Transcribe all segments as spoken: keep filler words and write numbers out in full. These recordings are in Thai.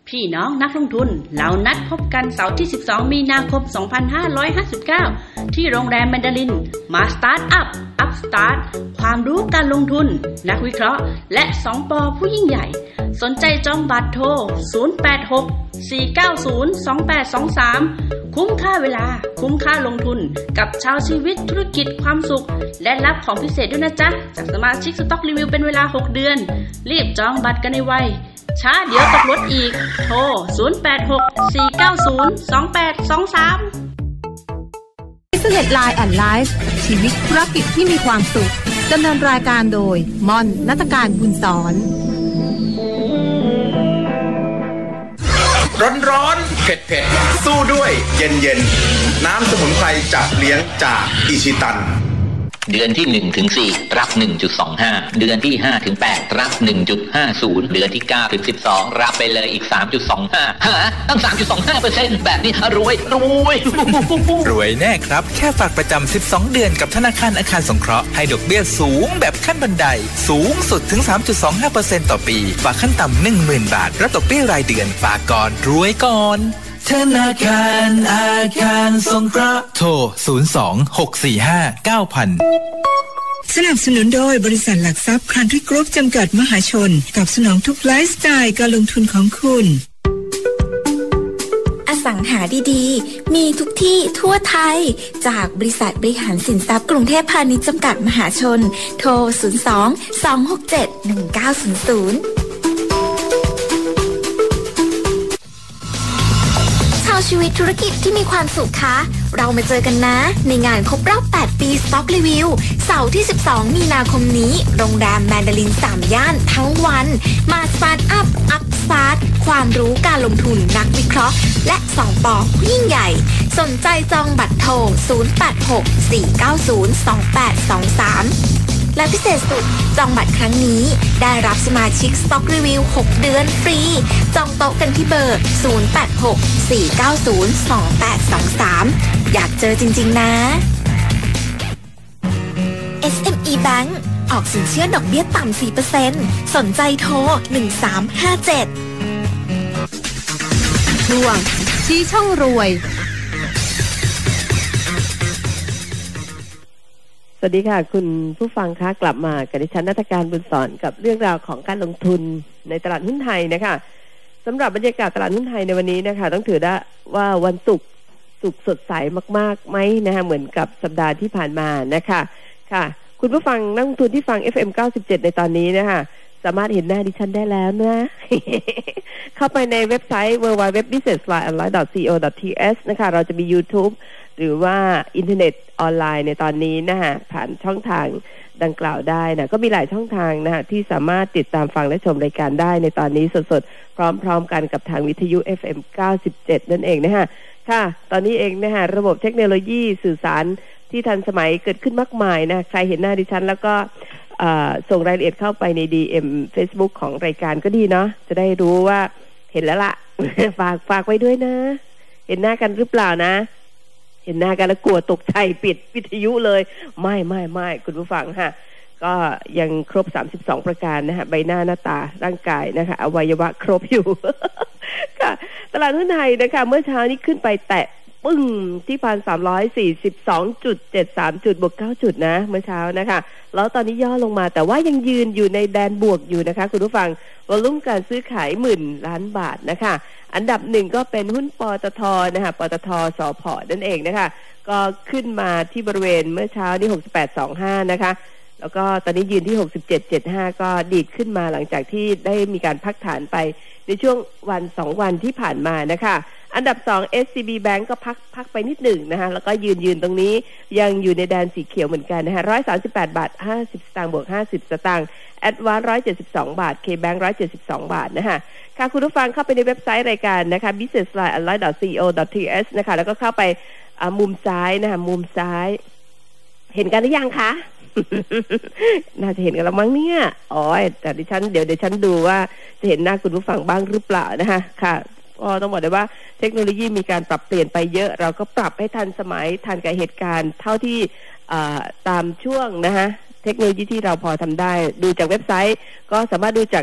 พี่น้องนักลงทุนเรานัดพบกันเสาร์ที่สิบสองมีนาคมสองพันห้าร้อยห้าสิบเก้าที่โรงแรมแมนดารินมาสตาร์ทอัพอัพสตาร์ทความรู้การลงทุนนักวิเคราะห์และสองปอผู้ยิ่งใหญ่สนใจจองบัตรโทรศูนย์ แปด หก สี่ เก้า ศูนย์ สอง แปด สอง สามคุ้มค่าเวลาคุ้มค่าลงทุนกับชาวชีวิตธุรกิจความสุขและรับของพิเศษด้วยนะจ๊ะจากสมาชิกสต็อกรีวิวเป็นเวลาหกเดือนรีบจองบัตรกันในไวช้าเดี๋ยวตกรถอีกโทรศูนย์ แปด หก สี่ เก้า ศูนย์ สอง แปด สอง สาม Business Line and Life ชีวิตธุรกิจที่มีความสุขดำเนินรายการโดยม่อน ณัฐการ บุญสอนร้อนร้อนเผ็ดเผ็ดสู้ด้วยเย็นเย็นน้ำสมุนไพรจับเลี้ยงจากอิชิตันเดือนที่หนึ่งถึงสี่รับ หนึ่งจุดสองห้า เดือนที่ห้าถึงแปดรับ หนึ่งจุดห้าศูนย์ เดือนที่เก้าถึงสิบสองรับไปเลยอีก สามจุดสองห้า ฮะตั้ง สามจุดสองห้าเปอร์เซ็นต์ แบบนี้รวยรวยรวยแน่ครับแค่ฝากประจำสิบสองเดือนกับธนาคารอาคารสงเคราะห์ให้ดอกเบี้ยสูงแบบขั้นบันไดสูงสุดถึง สามจุดสองห้าเปอร์เซ็นต์ ต่อปีฝากขั้นต่ำ หนึ่งหมื่น บาทรับดอกเบี้ยรายเดือนฝากก่อนรวยก่อนธนาคารอาคารสงเคราะห์โทรศูนย์ สอง หก สี่ ห้า เก้า ศูนย์ ศูนย์สนับสนุนโดยบริษัทหลักทรัพย์คันทรีกรุ๊ปจำกัดมหาชนกับสนองทุกไลฟ์สไตล์การลงทุนของคุณอสังหาดีๆมีทุกที่ทั่วไทยจากบริษัทบริหารสินทรัพย์กรุงเทพพาณิชย์จำกัดมหาชนโทรศูนย์ สอง สอง หก เจ็ด หนึ่ง เก้า ศูนย์ ศูนย์ชีวิตธุรกิจที่มีความสุขคะเรามาเจอกันนะในงานครบรอบแปดปี Stock Review เสาร์ที่สิบสองมีนาคมนี้โรงแรมแมนดารินสามย่านทั้งวันมาสตาร์ทอัพอัพสตาร์ทความรู้การลงทุนนักวิเคราะห์และสองปอผู้ยิ่งใหญ่สนใจจองบัตรโทรศูนย์ แปด หก สี่ เก้า ศูนย์ สอง แปด สอง สามและพิเศษสุดจองบัตรครั้งนี้ได้รับสมาชิก Stock Review หกเดือนฟรีจองโต๊ะกันที่เบอร์ศูนย์ แปด หก สี่ เก้า ศูนย์ สอง แปด สอง สามอยากเจอจริงๆนะ เอส เอ็ม อี Bank ออกสินเชื่อดอกเบี้ยต่ำ สี่เปอร์เซ็นต์ สนใจโทรหนึ่ง สาม ห้า เจ็ดช่วงชี้ช่องรวยสวัสดีค่ะคุณผู้ฟังคะกลับมากับดิฉันณัฐการ บุญสอนกับเรื่องราวของการลงทุนในตลาดหุ้นไทยนะคะสำหรับบรรยากาศตลาดหุ้นไทยในวันนี้นะคะต้องถือได้ว่าวันศุกร์สุขสดใสมากๆไหมนะคะเหมือนกับสัปดาห์ที่ผ่านมานะคะค่ะคุณผู้ฟังนักลงทุนที่ฟัง เอฟ เอ็ม เก้าสิบเจ็ดในตอนนี้นะคะสามารถเห็นหน้าดิฉันได้แล้วนะ เข้าไปในเว็บไซต์ ดับเบิลยู ดับเบิลยู ดับเบิลยู ดอท บิสเนส ไลน์ แอนด์ ไลฟ์ ดอท ซี โอ ดอท ที เอส นะคะเราจะมี YouTube หรือว่าอินเทอร์เน็ตออนไลน์ในตอนนี้นะคะผ่านช่องทางดังกล่าวได้นะก็มีหลายช่องทางนะคะที่สามารถติดตามฟังและชมรายการได้ในตอนนี้สดๆพร้อมๆกันกับทางวิทยุ เอฟ เอ็ม เก้าสิบเจ็ด นั่นเองนะคะค่ะตอนนี้เองนะคะระบบเทคโนโลยีสื่อสารที่ทันสมัยเกิดขึ้นมากมายนะใครเห็นหน้าดิฉันแล้วก็ส่งรายละเอียดเข้าไปใน ดี เอ็ม Facebook ของรายการก็ดีเนาะจะได้รู้ว่าเห็นแล้วล่ะ ฝากฝากไว้ด้วยนะเห็นหน้ากันหรือเปล่านะเห็นหน้ากันแล้วกลัวตกใจปิดวิทยุเลยไม่ไม่ไม่คุณผู้ฟังค่ะก็ยังครบสามสิบสองประการนะฮะใบหน้าหน้าตาร่างกายนะคะอวัยวะครบอยู่ ค่ะตลาดหุ้นไทยนะคะเมื่อเช้านี้ขึ้นไปแตะปึ้งที่ หนึ่งพันสามร้อยสี่สิบสองจุดเจ็ดสาม จุดบวกเก้าจุดนะเมื่อเช้านะคะแล้วตอนนี้ย่อลงมาแต่ว่ายังยืนอยู่ในแดนบวกอยู่นะคะคุณผู้ฟังวอลุ่มการซื้อขายหมื่นล้านบาทนะคะอันดับหนึ่งก็เป็นหุ้นปตทนะคะปตทสผ.นั่นเองนะคะก็ขึ้นมาที่บริเวณเมื่อเช้านี่หกสิบแปดจุดสองห้านะคะแล้วก็ตอนนี้ยืนที่หกสิบเจ็ดจุดเจ็ดห้าก็ดีดขึ้นมาหลังจากที่ได้มีการพักฐานไปในช่วงวันสองวันที่ผ่านมานะคะอันดับสอง เอส ซี บี Bank ก็พักพักไปนิดหนึ่งนะคะแล้วก็ยืนยืนตรงนี้ยังอยู่ในแดนสีเขียวเหมือนกันนะคะหนึ่งร้อยสามสิบแปดบาทห้าสิบสตางค์บวกห้าสิบสตางค์ Advance หนึ่งร้อยเจ็ดสิบสองบาท K-Bank หนึ่งร้อยเจ็ดสิบสองบาทนะคะค่ะคุณผู้ฟังเข้าไปในเว็บไซต์รายการนะคะ บิสเนส ไลน์ แอนด์ ไลฟ์ ดอท ซี โอ ดอท ที เอส นะคะแล้วก็เข้าไปมุมซ้ายนะคะมุมซ้ายเห็นกันหรือยังคะ น่าจะเห็นกันแล้วมั้งเนี่ยอ๋อแต่ดิฉันเดี๋ยวเดี๋ยวฉันดูว่าจะเห็นหน้าคุณผู้ฟังบ้างหรือเปล่านะคะค่ะก็ต้องบอกได้ว่าเทคโนโลยีมีการปรับเปลี่ยนไปเยอะเราก็ปรับให้ทันสมัยทันกับเหตุการณ์เท่าที่ตามช่วงนะคะเทคโนโลยีที่เราพอทำได้ดูจากเว็บไซต์ก็สามารถดูจาก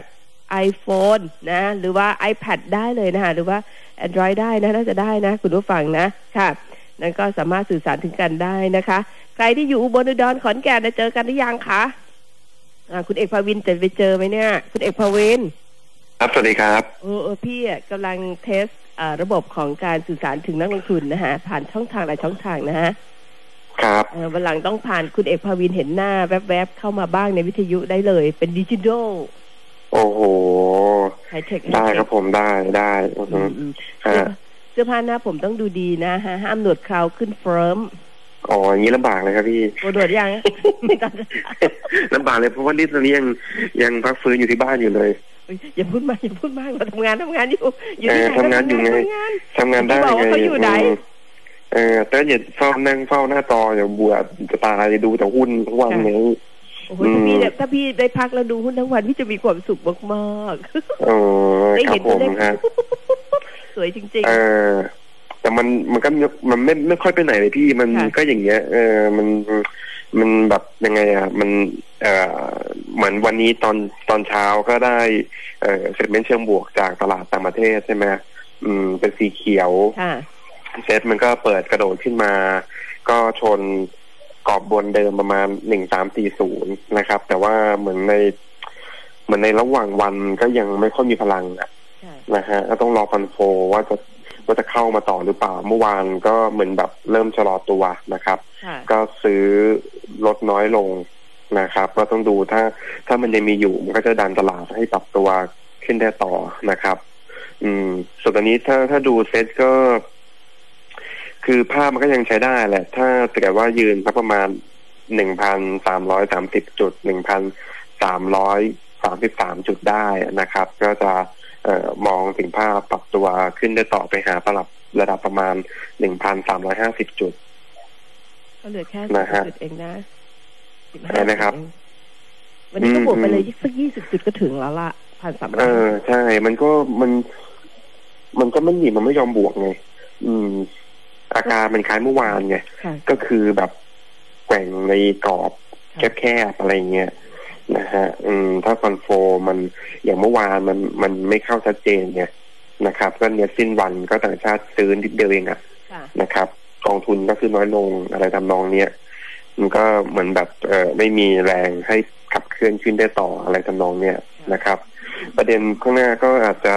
iPhone นะหรือว่า iPad ได้เลยนะคะหรือว่า Android ได้นะน่าจะได้นะคุณผู้ฟังนะค่ะนั่นก็สามารถสื่อสารถึงกันได้นะคะใครที่อยู่อุบลอุดรขอนแก่นจะเจอกันหรือยังคะอ่าคุณเอกภวินจะไปเจอไหมเนี่ยคุณเอกภวินครับสวัสดีครับเออเออพี่อ่ะกำลังเทสอ่าระบบของการสื่อสารถึงนักลงทุนนะฮะผ่านช่องทางหลายช่องทางนะฮะครับเออวันหลังต้องผ่านคุณเอกภวินเห็นหน้าแวบๆเข้ามาบ้างในวิทยุได้เลยเป็นดิจิทัลโอ้โหไฮเทคได้ครับผมได้ได้อืมเสื้อผ้าหน้าผมต้องดูดีนะฮะห้ามหนวดเคราขึ้นเฟิร์มอ๋ออย่างนี้ลำบากเลยครับพี่โกรธยังลำบากเลยเพราะว่านี่ตอนนี้ยังยังพักฟื้นอยู่ที่บ้านอยู่เลยอย่าพูดมากอย่าพูดมากเราทำงานทำงานอยู่อยู่ที่ไหนทำงานอยู่ไงทำงานได้ไงเขาอยู่ไหนเออแต่อย่าเฝ้านั่งเฝ้าหน้าจออย่าบวชจะตายดูแต่หุ้นทั้งวันไงโอ้โหถ้าพี่ถ้าพี่ได้พักแล้วดูหุ้นทั้งวันพี่จะมีความสุขมากๆอ๋อได้เห็นได้สวยจริงๆเออแต่มันมันก็มันไม่ไม่ค่อยไปไหนเลยพี่มันก็อย่างเงี้ยเออมันมันแบบยังไงอ่ะมันเอ่อเหมือนวันนี้ตอนตอนเช้าก็ได้เอ่อเซตเมนต์เชิงบวกจากตลาดต่างประเทศใช่ไหมอืมเป็นสีเขียวเซตมันก็เปิดกระโดดขึ้นมาก็ชนกรอบบนเดิมประมาณหนึ่งสามสี่ศูนย์นะครับแต่ว่าเหมือนในเหมือนในระหว่างวันก็ยังไม่ค่อยมีพลังอ่ะนะฮะก็ต้องรอฟันโฟว่าจะว่าจะเข้ามาต่อหรือเปล่าเมื่อวานก็เหมือนแบบเริ่มชะลอตัวนะครับก็ซื้อลดน้อยลงนะครับก็ต้องดูถ้าถ้ามันยังมีอยู่มันก็จะดันตลาดให้ปรับตัวขึ้นได้ต่อนะครับอืมส่วนตอนนี้ถ้าถ้าดูเซ็ตก็คือภาพมันก็ยังใช้ได้แหละถ้าเกิดว่ายืนสักประมาณหนึ่งพันสามร้อยสามสิบจุดหนึ่งพันสามร้อยสามสิบสามจุดได้นะครับก็จะเอ่อมองถึงภาพปรับตัวขึ้นได้ต่อไปหาระดับระดับประมาณ หนึ่งพันสามร้อยห้าสิบ จุดก็เหลือแค่สิบจุดเองนะสิบห้านะครับวันนี้ก็บวกไปเลยสักยี่สิบจุดก็ถึงแล้วล่ะพันสามร้อยเออใช่มันก็มันมันก็ไม่หนีมันไม่ยอมบวกไงอืมอาการมันคล้ายเมื่อวานไงก็คือแบบแกว่งในกรอบแคบๆอะไรเงี้ยนะฮะอืมถ้าฟันโฟมันอย่างเมื่อวานมันมันไม่เข้าชัดเจนไงนะครับก็เนี่ยสิ้นวันก็ต่างชาติซื้อนิดเดียวเองอะนะครับกองทุนก็ซื้อน้อยลงอะไรทำนองเนี้ยมันก็เหมือนแบบเออไม่มีแรงให้ขับเคลื่อนขึ้นได้ต่ออะไรทำนองเนี้ยนะครับประเด็นข้างหน้าก็อาจจะ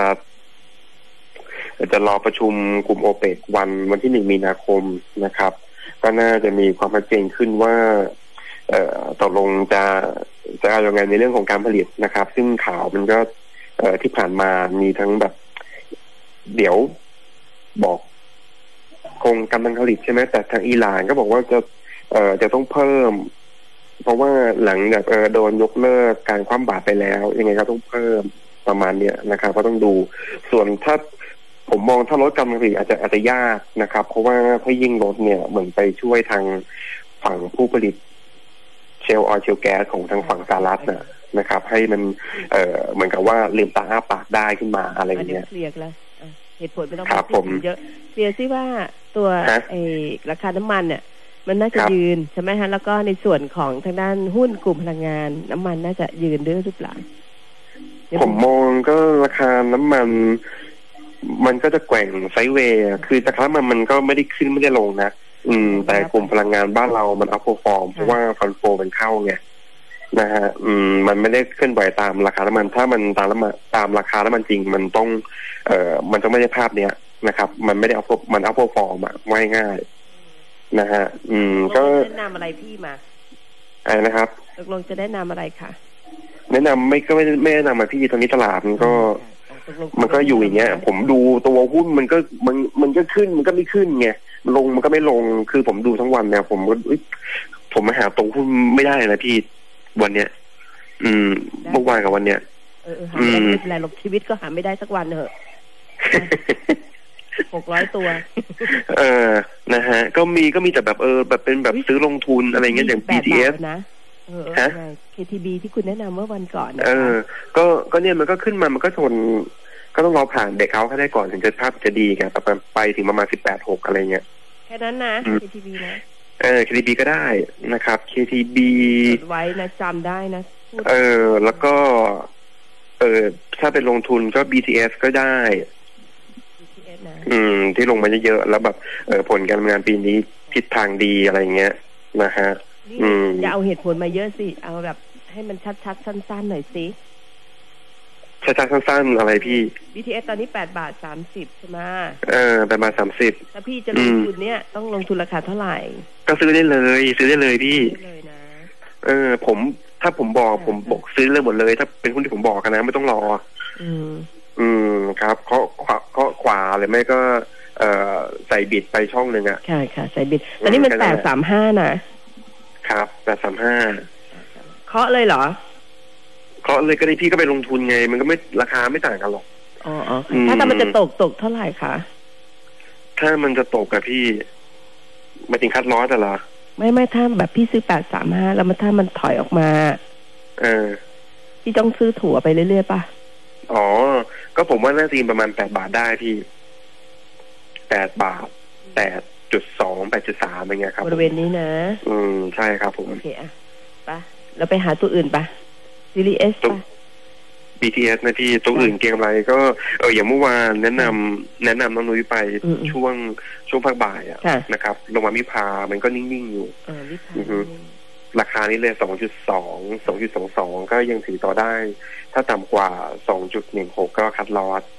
จะรอประชุมกลุ่มโอเปกวันวันที่หนึ่งมีนาคมนะครับก็น่าจะมีความชัดเจนขึ้นว่าเอ่อตกลงจะจะเอาอย่างไงในเรื่องของการผลิตนะครับซึ่งข่าวมันก็เอ่อที่ผ่านมามีทั้งแบบเดี๋ยวบอกคงกำลังผลิตใช่ไหมแต่ทางอิหร่านก็บอกว่าจะเอ่อจะต้องเพิ่มเพราะว่าหลังจากเอ่อโดนยกเลิกการคว่ำบาตรไปแล้วยังไงก็ต้องเพิ่มประมาณเนี้ยนะครับก็ต้องดูส่วนถ้าผมมองถ้าลดกำลังผลิตอาจจะอาจจะยากนะครับเพราะว่าถ้ายิ่งลดเนี่ยเหมือนไปช่วยทางฝั่งผู้ผลิตเชลออยล์เชลแก๊สของทางฝั่งสหรัฐน่ะนะครับให้มันเอ่อเหมือนกับว่าลืมตาอ้าปากได้ขึ้นมาอะไรอย่างเงี้ยเคลียร์แล้วเหตุผลไม่ต้องพูดเยอะเคลียร์ซิว่าตัวไอ้ราคาน้ำมันเนี่ยมันน่าจะยืนใช่ไหมฮะแล้วก็ในส่วนของทางด้านหุ้นกลุ่มพลังงานน้ำมันน่าจะยืนด้วยหรือเปล่าผมมองก็ราคาน้ำมันมันก็จะแกว่งไซด์เวย์คือราคาน้ำมันมันก็ไม่ได้ขึ้นไม่ได้ลงนะอืมแต่กลุ่มพลังงานบ้านเรามันอัพฟอร์มเพราะว่าฟันโฟมันเข้าไงนะฮะอืมมันไม่ได้เคลื่อนไหวตามราคาน้ำมันถ้ามันตามแล้วมาตามราคาน้ำมันจริงมันต้องเอ่อมันต้องไม่ได้ภาพเนี้ยนะครับมันไม่ได้อัพมันอัพฟอร์มอ่ะว่ายง่ายนะฮะอืมก็แนะนำอะไรพี่มาอะไรนะครับตกลงจะแนะนำอะไรค่ะแนะนำไม่ก็ไม่ไม่แนะนำมาพี่ตอนนี้ตลาดมันก็มันก็อยู่อย่างเงี้ยผมดูตัวหุ้นมันก็มันมันก็ขึ้นมันก็ไม่ขึ้นไงลงมันก็ไม่ลงคือผมดูทั้งวันเนี่ยผมก็ผมมาหาตัวหุ้นไม่ได้นะพี่วันเนี้ยอืมเมื่อวานกับวันเนี้ยเออหาไม่ได้ไม่เป็นไรหรอกชีวิตก็หาไม่ได้สักวันเถอะหกร้อยตัวเออนะฮะก็มีก็มีแต่แบบเออแบบเป็นแบบซื้อลงทุนอะไรเงี้ยอย่าง บี ที เอสนะเออฮะ เค ที บี ที่คุณแนะนำเมื่อวันก่อนเออก็ก็เนี่ยมันก็ขึ้นมามันก็ชนก็ต้องรอผ่านเด็กเขาให้ได้ก่อนถึงจะภาพจะดีไงแต่ไปถึงประมาณสิบแปดหกอะไรเงี้ยแค่นั้นนะ เค ที บี นะเออ เค ที บี ก็ได้นะครับ เค ที บีจดไว้นะจำได้นะเออแล้วก็เออถ้าเป็นลงทุนก็ บี ที เอส ก็ได้บี ที เอส นะอืมที่ลงมาเยอะๆแล้วแบบเออผลการทำงานปีนี้ทิศทางดีอะไรเงี้ยนะฮะอืมอย่าเอาเหตุผลมาเยอะสิเอาแบบให้มันชัดๆสั้นๆหน่อยสิชัดๆสั้นๆอะไรพี่บี ที เอส ตอนนี้แปดบาทสามสิบใช่ไหมเออแปดบาทสามสิบถ้าพี่จะลงทุนเนี้ยต้องลงทุนราคาเท่าไหร่ก็ซื้อได้เลยซื้อได้เลยพี่เลยนะเออผมถ้าผมบอกผมบอกซื้อเลยหมดเลยถ้าเป็นหุ้นที่ผมบอกกันนะไม่ต้องรออืมอืมครับเคาะเคาะขวาหรือไม่ก็เอ่อใส่บิดไปช่องหนึ่งอ่ะใช่ค่ะใส่บิดตอนนี้มันแปดสามห้านะครับแปดสามห้าเคาะเลยเหรอเคาะเลยก็ได้พี่ก็ไปลงทุนไงมันก็ไม่ราคาไม่ต่างกันหรอกอ๋อถ้าถ้ามันจะตกตกเท่าไหร่คะถ้ามันจะตกกับพี่มาถึงคัดลอสเหรอไม่ไม่ถ้าแบบพี่ซื้อแปดสามห้าแล้วมันถ้ามันถอยออกมาเออพี่ต้องซื้อถั่วไปเรื่อยๆป่ะอ๋อก็ผมว่าน่าจะประมาณแปดบาทได้พี่แปดบาทแปดจุดสองแปดจุดสามอะไรเงี้ยครับบริเวณนี้นะอืมใช่ครับผมโอเคอ่ะป่ะเราไปหาตัวอื่นป่ะซีรีส์เอสป่ะบี ที เอส นะพี่ตัวอื่นเก่งอะไรก็เอออย่างเมื่อวานแนะนำแนะนำน้องนุ้ยไปช่วงช่วงภาคบ่ายอ่ะนะครับลงมาวิภามันก็นิ่งๆอยู่ราคานี้เลย สองจุดสอง สองจุดสองสอง ก็ยังถือต่อได้ถ้าต่ำกว่า สองจุดหนึ่งหก ก็คัดลอส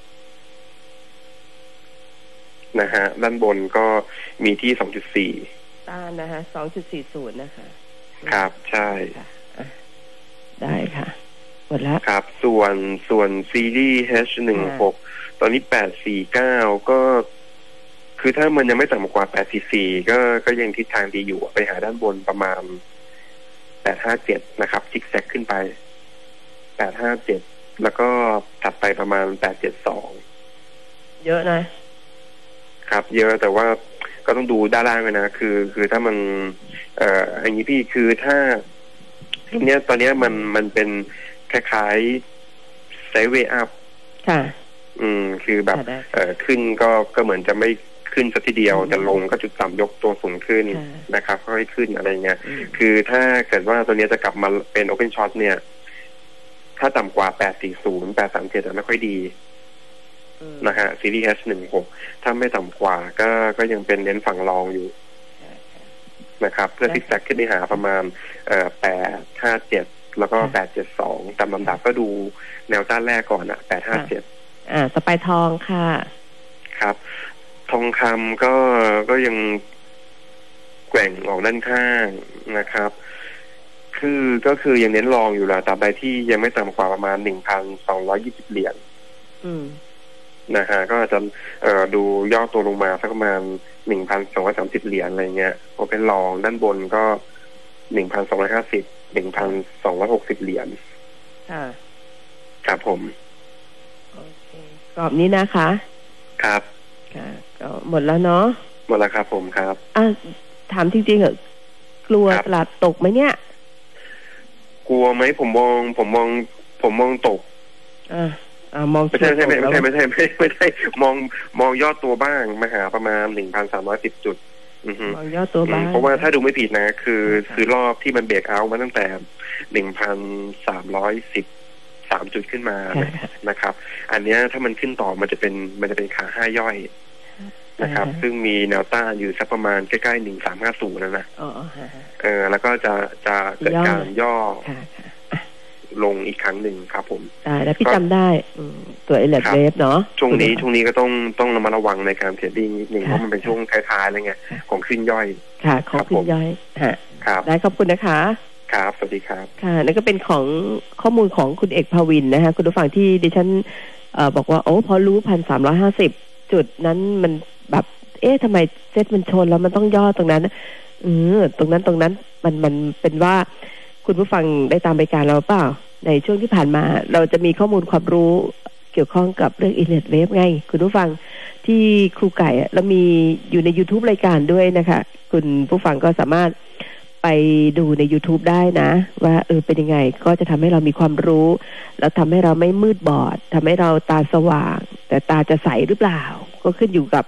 นะฮะด้านบนก็มีที่ สองจุดสี่ต้านนะฮะ สองจุดสี่ศูนย์ นะคะครับใช่ได้ค่ะหมดแล้วครับส่วนส่วนซีรีส์ เอช หนึ่งหก ตอนนี้แปดสี่เก้าก็คือถ้ามันยังไม่ต่ำกว่าแปดสี่สี่ก็ก็ยังทิศทางดีอยู่ไปหาด้านบนประมาณแปดห้าเจ็ดนะครับซิกแซกขึ้นไปแปดห้าเจ็ดแล้วก็ถัดไปประมาณแปดเจ็ดสองเยอะนะครับเยอะแต่ว่าก็ต้องดูด้านล่างเลยนะคือคือถ้ามันเอ่ออย่างนี้พี่คือถ้าทีเนี้ยตอนนี้มันมันเป็นคล้ายๆไซด์เวย์อัพค่ะอืมคือแบบเอ่อขึ้นก็ก็เหมือนจะไม่ขึ้นสักทีเดียวแต่ลงก็จุดต่ำยกตัวสูงขึ้นนะครับค่อยๆขึ้นอะไรเงี้ยคือถ้าเกิดว่าตัวนี้จะกลับมาเป็น Open Shot เนี่ยถ้าต่ำกว่าแปดสี่ศูนย์ แปดสามเจ็ดจะไม่ค่อยดีนะฮะซีรีส์ เอช หนึ่งหก ถ้าไม่ต่ำกว่าก็ก็ยังเป็นเน้นฝั่งรองอยู่นะครับเพื่อซิกแซกขึ้นไปหาประมาณเอ่อแปดห้าเจ็ดแล้วก็แปดเจ็ดสองตามลำดับก็ดูแนวต้านแรกก่อนอ่ะแปดห้าเจ็ดอ่าสไปทองค่ะครับทองคำก็ก็ยังแกว่งออกด้านข้างนะครับคือก็คือยังเน้นรองอยู่แหละตราบใดที่ยังไม่ต่ำกว่าประมาณหนึ่งพันสองร้อยยี่สิบเหรียญนะฮะก็จะเอ่อดูย่อตัวลงมาสักประมาณหนึ่งพันสองร้อยสามสิบเหรียญอะไรเงี้ยพอเป็นรองด้านบนก็หนึ่งพันสองร้อยห้าสิบหนึ่งพันสองร้อยหกสิบเหรียญค่ะครับผมโอเคกรอบนี้นะคะครับค่ะก็หมดแล้วเนาะหมดแล้วครับผมครับอ่ะถามจริงๆเหรอกลัวตลาดตกไหมเนี่ยกลัวไหมผมมองผมมองผมมองตกอ่าอ่ามองไม่ใช่ไม่ใช่ไม่ใช่ไม่ใช่ไม่ไม่ใช่มองมองยอดตัวบ้างมาหาประมาณหนึ่งพันสามร้อยสิบจุดมองยอดตัวบ้างเพราะว่าถ้าดูไม่ผิดนะคือคือรอบที่มันเบรกเอาท์มาตั้งแต่หนึ่งพันสามร้อยสิบสามจุดขึ้นมานะครับอันนี้ถ้ามันขึ้นต่อมันจะเป็นมันจะเป็นขาห้าย่อยนะครับซึ่งมีแนวต้านอยู่สักประมาณใกล้ๆหนึ่งสามห้าศูนย์นะนะเออแล้วก็จะจะเกิดการย่อลงอีกครั้งหนึ่งครับผมได้แล้วพี่จำได้ตัวเอเลดเวฟเนาะช่วงนี้ช่วงนี้ก็ต้องต้องระมัดระวังในการเทรดดิ้งนิดนึงเพราะมันเป็นช่วงท้ายๆอะไรเงี้ยของขึ้นย่อยค่ะของขึ้นย่อยครับได้ขอบคุณนะคะครับสวัสดีครับค่ะนั่นก็เป็นของข้อมูลของคุณเอกภวินนะคะคุณผู้ฟังที่ดิฉันเอ่อบอกว่าโอ้พอรู้พันสามร้อยห้าสิบจุดนั้นมันแบบเอ๊ะทำไมเซ็ตมันชนแล้วมันต้องย่อตรงนั้นเออตรงนั้นตรงนั้นมันมันเป็นว่าคุณผู้ฟังได้ตามรายการเราเปล่าในช่วงที่ผ่านมาเราจะมีข้อมูลความรู้เกี่ยวข้องกับเรื่องอินเทอร์เน็ตเว็บไงคุณผู้ฟังที่ครูไก่แล้วมีอยู่ใน YouTube รายการด้วยนะคะคุณผู้ฟังก็สามารถไปดูใน YouTube ได้นะว่าเออเป็นยังไงก็จะทำให้เรามีความรู้แล้วทำให้เราไม่มืดบอดทำให้เราตาสว่างแต่ตาจะใสหรือเปล่าก็ขึ้นอยู่กับ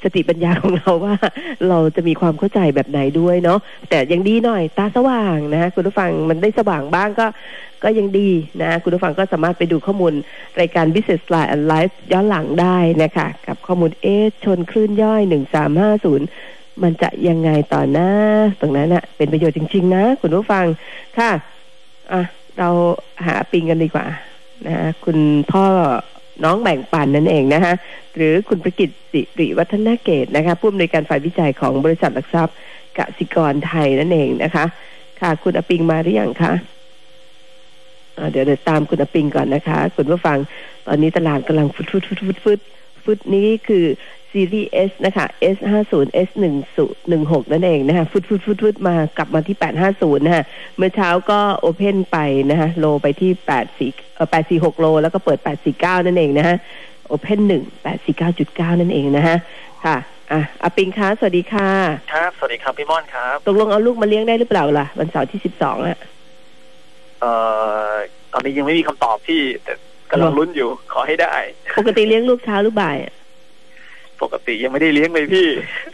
สติปัญญาของเราว่าเราจะมีความเข้าใจแบบไหนด้วยเนาะแต่ยังดีหน่อยตาสว่างนะคุณผู้ฟังมันได้สว่างบ้างก็ก็ยังดีนะคุณผู้ฟังก็สามารถไปดูข้อมูลรายการ Business Line and Life ย้อนหลังได้นะคะกับข้อมูลเอชนคลื่นย่อยหนึ่งสามห้าศูนย์มันจะยังไงต่อหน้าตรงนั้นน่ะเป็นประโยชน์จริงๆนะคุณผู้ฟังค่ะอ่ะเราหาปิงกันดีกว่านะคุณพ่อน้องแบ่งปันนั่นเองนะคะหรือคุณประกิตสิริวัฒนเกตนะคะผู้อำนวยการฝ่ายวิจัยของบริษัทหลักทรัพย์กสิกรไทยนั่นเองนะคะค่ะคุณอปิงมาหรือยังคะเดี๋ยวเดี๋ยวตามคุณอปิงก่อนนะคะคุณผู้ฟังตอนนี้ตลาดกำลังฟุดฟุดฟุดฟุดฟุดฟุดนี้คือซีรีส์ S นะคะ เอส ห้าสิบ เอส หนึ่ง หนึ่งหก นั่นเองนะคะฟุดฟุดฟุดฟุดมากลับมาที่แปดห้าศูนย์นะคะเมื่อเช้าก็โอเพ่นไปนะคะโลไปที่แปดสี่เอ่อแปดสี่หกโลแล้วก็เปิดแปดสี่เก้านั่นเองนะคะโอเพ่นหนึ่ง แปดสี่เก้าจุดเก้า นั่นเองนะคะค่ะอ่ะอาปิงคะสวัสดีค่ะครับสวัสดีครับพี่ม่อนครับตกลงเอาลูกมาเลี้ยงได้หรือเปล่าล่ะวันเสาร์ที่สิบสองอ่ะเอ่อตอนนี้ยังไม่มีคำตอบที่แต่กำลังลุ้นอยู่ขอให้ได้ปกติเลี้ยงลูกเช้าหรือบ่ายปกติยังไม่ได้เลี้ยงเลยพี่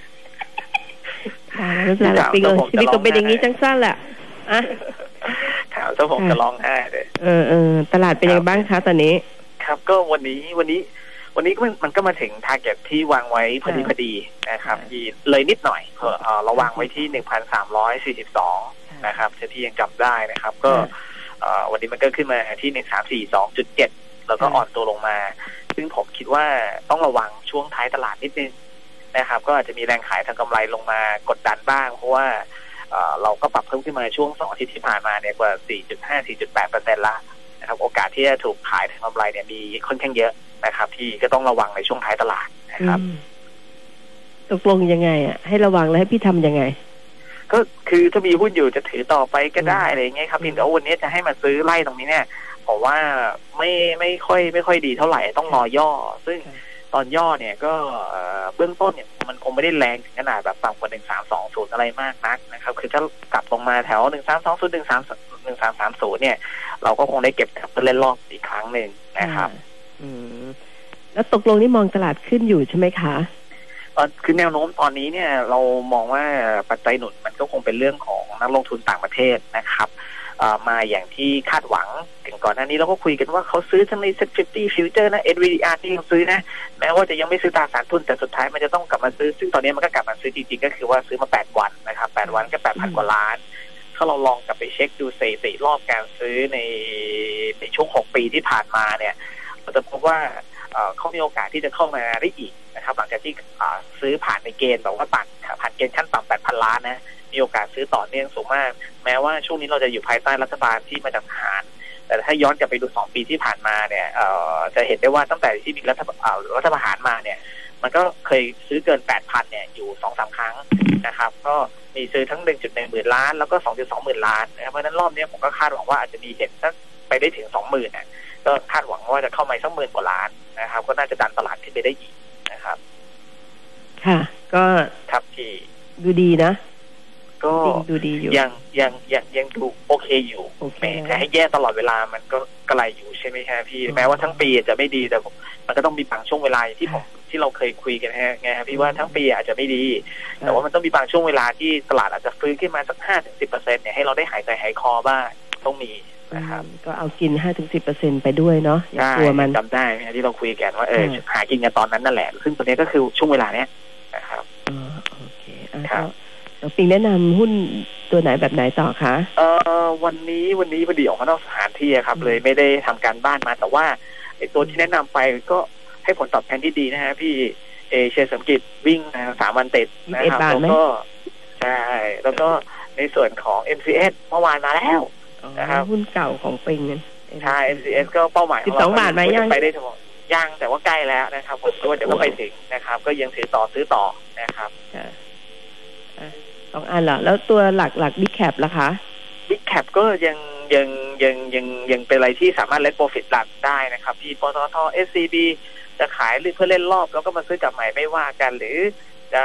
ไม่เป็นไรปิงเลยชีวิตก็เป็นอย่างนี้จังสั้นแหละอ่ะถามเจ้าผมจะร้องไห้เลยเออเออตลาดเป็นยังไงบ้างคะตอนนี้ครับก็วันนี้วันนี้วันนี้มันมันก็มาถึงทาร์เก็ตที่วางไว้พอดีพอดีนะครับที่เลยนิดหน่อยเออเราวางไว้ที่หนึ่งพันสามร้อยสี่สิบสองนะครับที่ยังจำได้นะครับก็วันนี้มันก็ขึ้นมาที่หนึ่งสามสี่สองจุดเจ็ดแล้วก็อ่อนตัวลงมาซึ่งผมคิดว่าต้องระวังช่วงท้ายตลาดนิดนึงนะครับก็อาจจะมีแรงขายทางกำไรลงมากดดันบ้างเพราะว่าเราก็ปรับเพิ่มขึ้นมาช่วงสองอาทิตย์ที่ผ่านมาเนี่ยกว่า สี่จุดห้า สี่จุดแปดเปอร์เซ็นต์ ละนะครับโอกาสที่จะถูกขายทางกำไรเนี่ยมีค่อนข้างเยอะนะครับที่ก็ต้องระวังในช่วงท้ายตลาดนะครับตกลงยังไงอ่ะให้ระวังแล้วให้พี่ทำยังไงก็คือถ้ามีหุ้นอยู่จะถือต่อไปก็ได้อะไรอย่างเงี้ยครับเพียงแต่วันนี้จะให้มาซื้อไล่ตรงนี้เนี่ยผมว่าไม่ไม่ค่อยไม่ค่อยดีเท่าไหร่ต้องรอย่อซึ่งตอนย่อเนี่ยก็เบื้องต้นเนี่ยมันคงไม่ได้แรงถึงขนาดแบบต่ำกว่าหนึ่งสามสองศูนย์อะไรมากนักนะครับคือถ้ากลับลงมาแถวหนึ่งสามสองศูนย์หนึ่งสามหนึ่งสามสามศูนย์เนี่ยเราก็คงได้เก็บกลับเล่นรอบอีกครั้งหนึ่งนะครับอืมแล้วตกลงนี่มองตลาดขึ้นอยู่ใช่ไหมคะคือแนวโน้มตอนนี้เนี่ยเรามองว่าปัจจัยหนุนมันก็คงเป็นเรื่องของนักลงทุนต่างประเทศนะครับมาอย่างที่คาดหวังถึงก่อนหน้านี้เราก็คุยกันว่าเขาซื้อทั้งใน เซ็ต ห้าสิบ Future นะ เอ็น วี ดี อาร์ ที่ยังซื้อนะแม้ว่าจะยังไม่ซื้อตราสารทุนแต่สุดท้ายมันจะต้องกลับมาซื้อซึ่งตอนนี้มันก็กลับมาซื้อจริงๆก็คือว่าซื้อมาแปดวันนะครับแปดวันก็ แปดพัน กว่าล้านถ้าเราลองกลับไปเช็คดูสถิติรอบการซื้อในในช่วงหกปีที่ผ่านมาเนี่ยเราจะพบว่าเขามีโอกาสที่จะเข้ามาได้อีกนะครับหลังจากที่ซื้อผ่านในเกณฑ์แบบว่าผ่านผ่านเกณฑ์ขั้นต่ำ แปดพัน ล้านนะมีโอกาสซื้อต่อเนื่องสูงมากแม้ว่าช่วงนี้เราจะอยู่ภายใต้รัฐบาลที่มาจากทหารแต่ถ้าย้อนกลับไปดูสองปีที่ผ่านมาเนี่ยจะเห็นได้ว่าตั้งแต่ที่มีรัฐรัฐประหารมาเนี่ยมันก็เคยซื้อเกิน แปดพัน เนี่ยอยู่ สองสาม ครั้งนะครับก็มีซื้อทั้ง หนึ่งจุดหนึ่ง หมื่นล้านแล้วก็ สองจุดสอง หมื่นล้านนะครับเพราะฉะนั้นรอบนี้ผมก็คาดหวังว่าอาจจะมีเห็นสักไปได้ถึง สองหมื่น น่ะก็คาดหวังว่าจะเข้ามาสักหมื่นกว่าล้านนะครับก็น่าจะดันตลาดขึ้นไปได้อีกนะครับค่ะก็ครับที่ดูดีนะก็ดูดีอยู่ยังยังยังยังดูโอเคอยู่แต่ให้แย่ตลอดเวลามันก็กระไรอยู่ใช่ไหมครับพี่แม้ว่าทั้งปีจะไม่ดีแต่มันก็ต้องมีบางช่วงเวลาที่ผมที่เราเคยคุยกันฮะไงครับพี่ว่าทั้งปีอาจจะไม่ดีแต่ว่ามันต้องมีบางช่วงเวลาที่ตลาดอาจจะฟื้นขึ้นมาสัก ห้าถึงสิบเปอร์เซ็นต์ เนี่ยให้เราได้หายใจหายคอบ้างต้องมีนะครับก็เอากิน ห้าถึงสิบเปอร์เซ็นต์ ไปด้วยเนาะอย่ากลัวมันจำได้ไหมที่เราคุยกันว่าเออหากินกันตอนนั้นนั่นแหละซึ่งตัวนี้ก็คือช่วงเวลาเนี้ยนะครับอ๋อโอเคครับแล้วปิงแนะนำหุ้นตัวไหนแบบไหนต่อคะเอ่อวันนี้วันนี้พอดีออกมานอกสถานที่ครับเลยไม่ได้ทำการบ้านมาแต่ว่าไอ้ตัวที่แนะนำไปก็ให้ผลตอบแทนที่ดีนะฮะพี่เอเชียสัมกิจวิ่งสามวันติดนะครับแล้วก็ใช่แล้วก็ในส่วนของ เอ็ม ซี เอส เมื่อวานมาแล้วนะครับหุ้นเก่าของปิงใช่ เอ็ม ซี เอส ก็เป้าหมายสิบสองบาทไหมยังไปได้ทั้งหมดยังแต่ว่าใกล้แล้วนะครับผมคิดว่าเดี๋ยวก็ไปถึงนะครับก็ยังซื้อต่อซื้อต่อนะครับสองอันเหรอแล้วตัวหลักหลักบิ๊กแคปล่ะคะบิ๊กแคปก็ยังยังยังยังยังเป็นอะไรที่สามารถเล่นโปรฟิตหลักได้นะครับที่ปตท เอส ซี บี จะขายหรือเพื่อเล่นรอบแล้วก็มาซื้อกับใหม่ไม่ว่ากันหรือจะ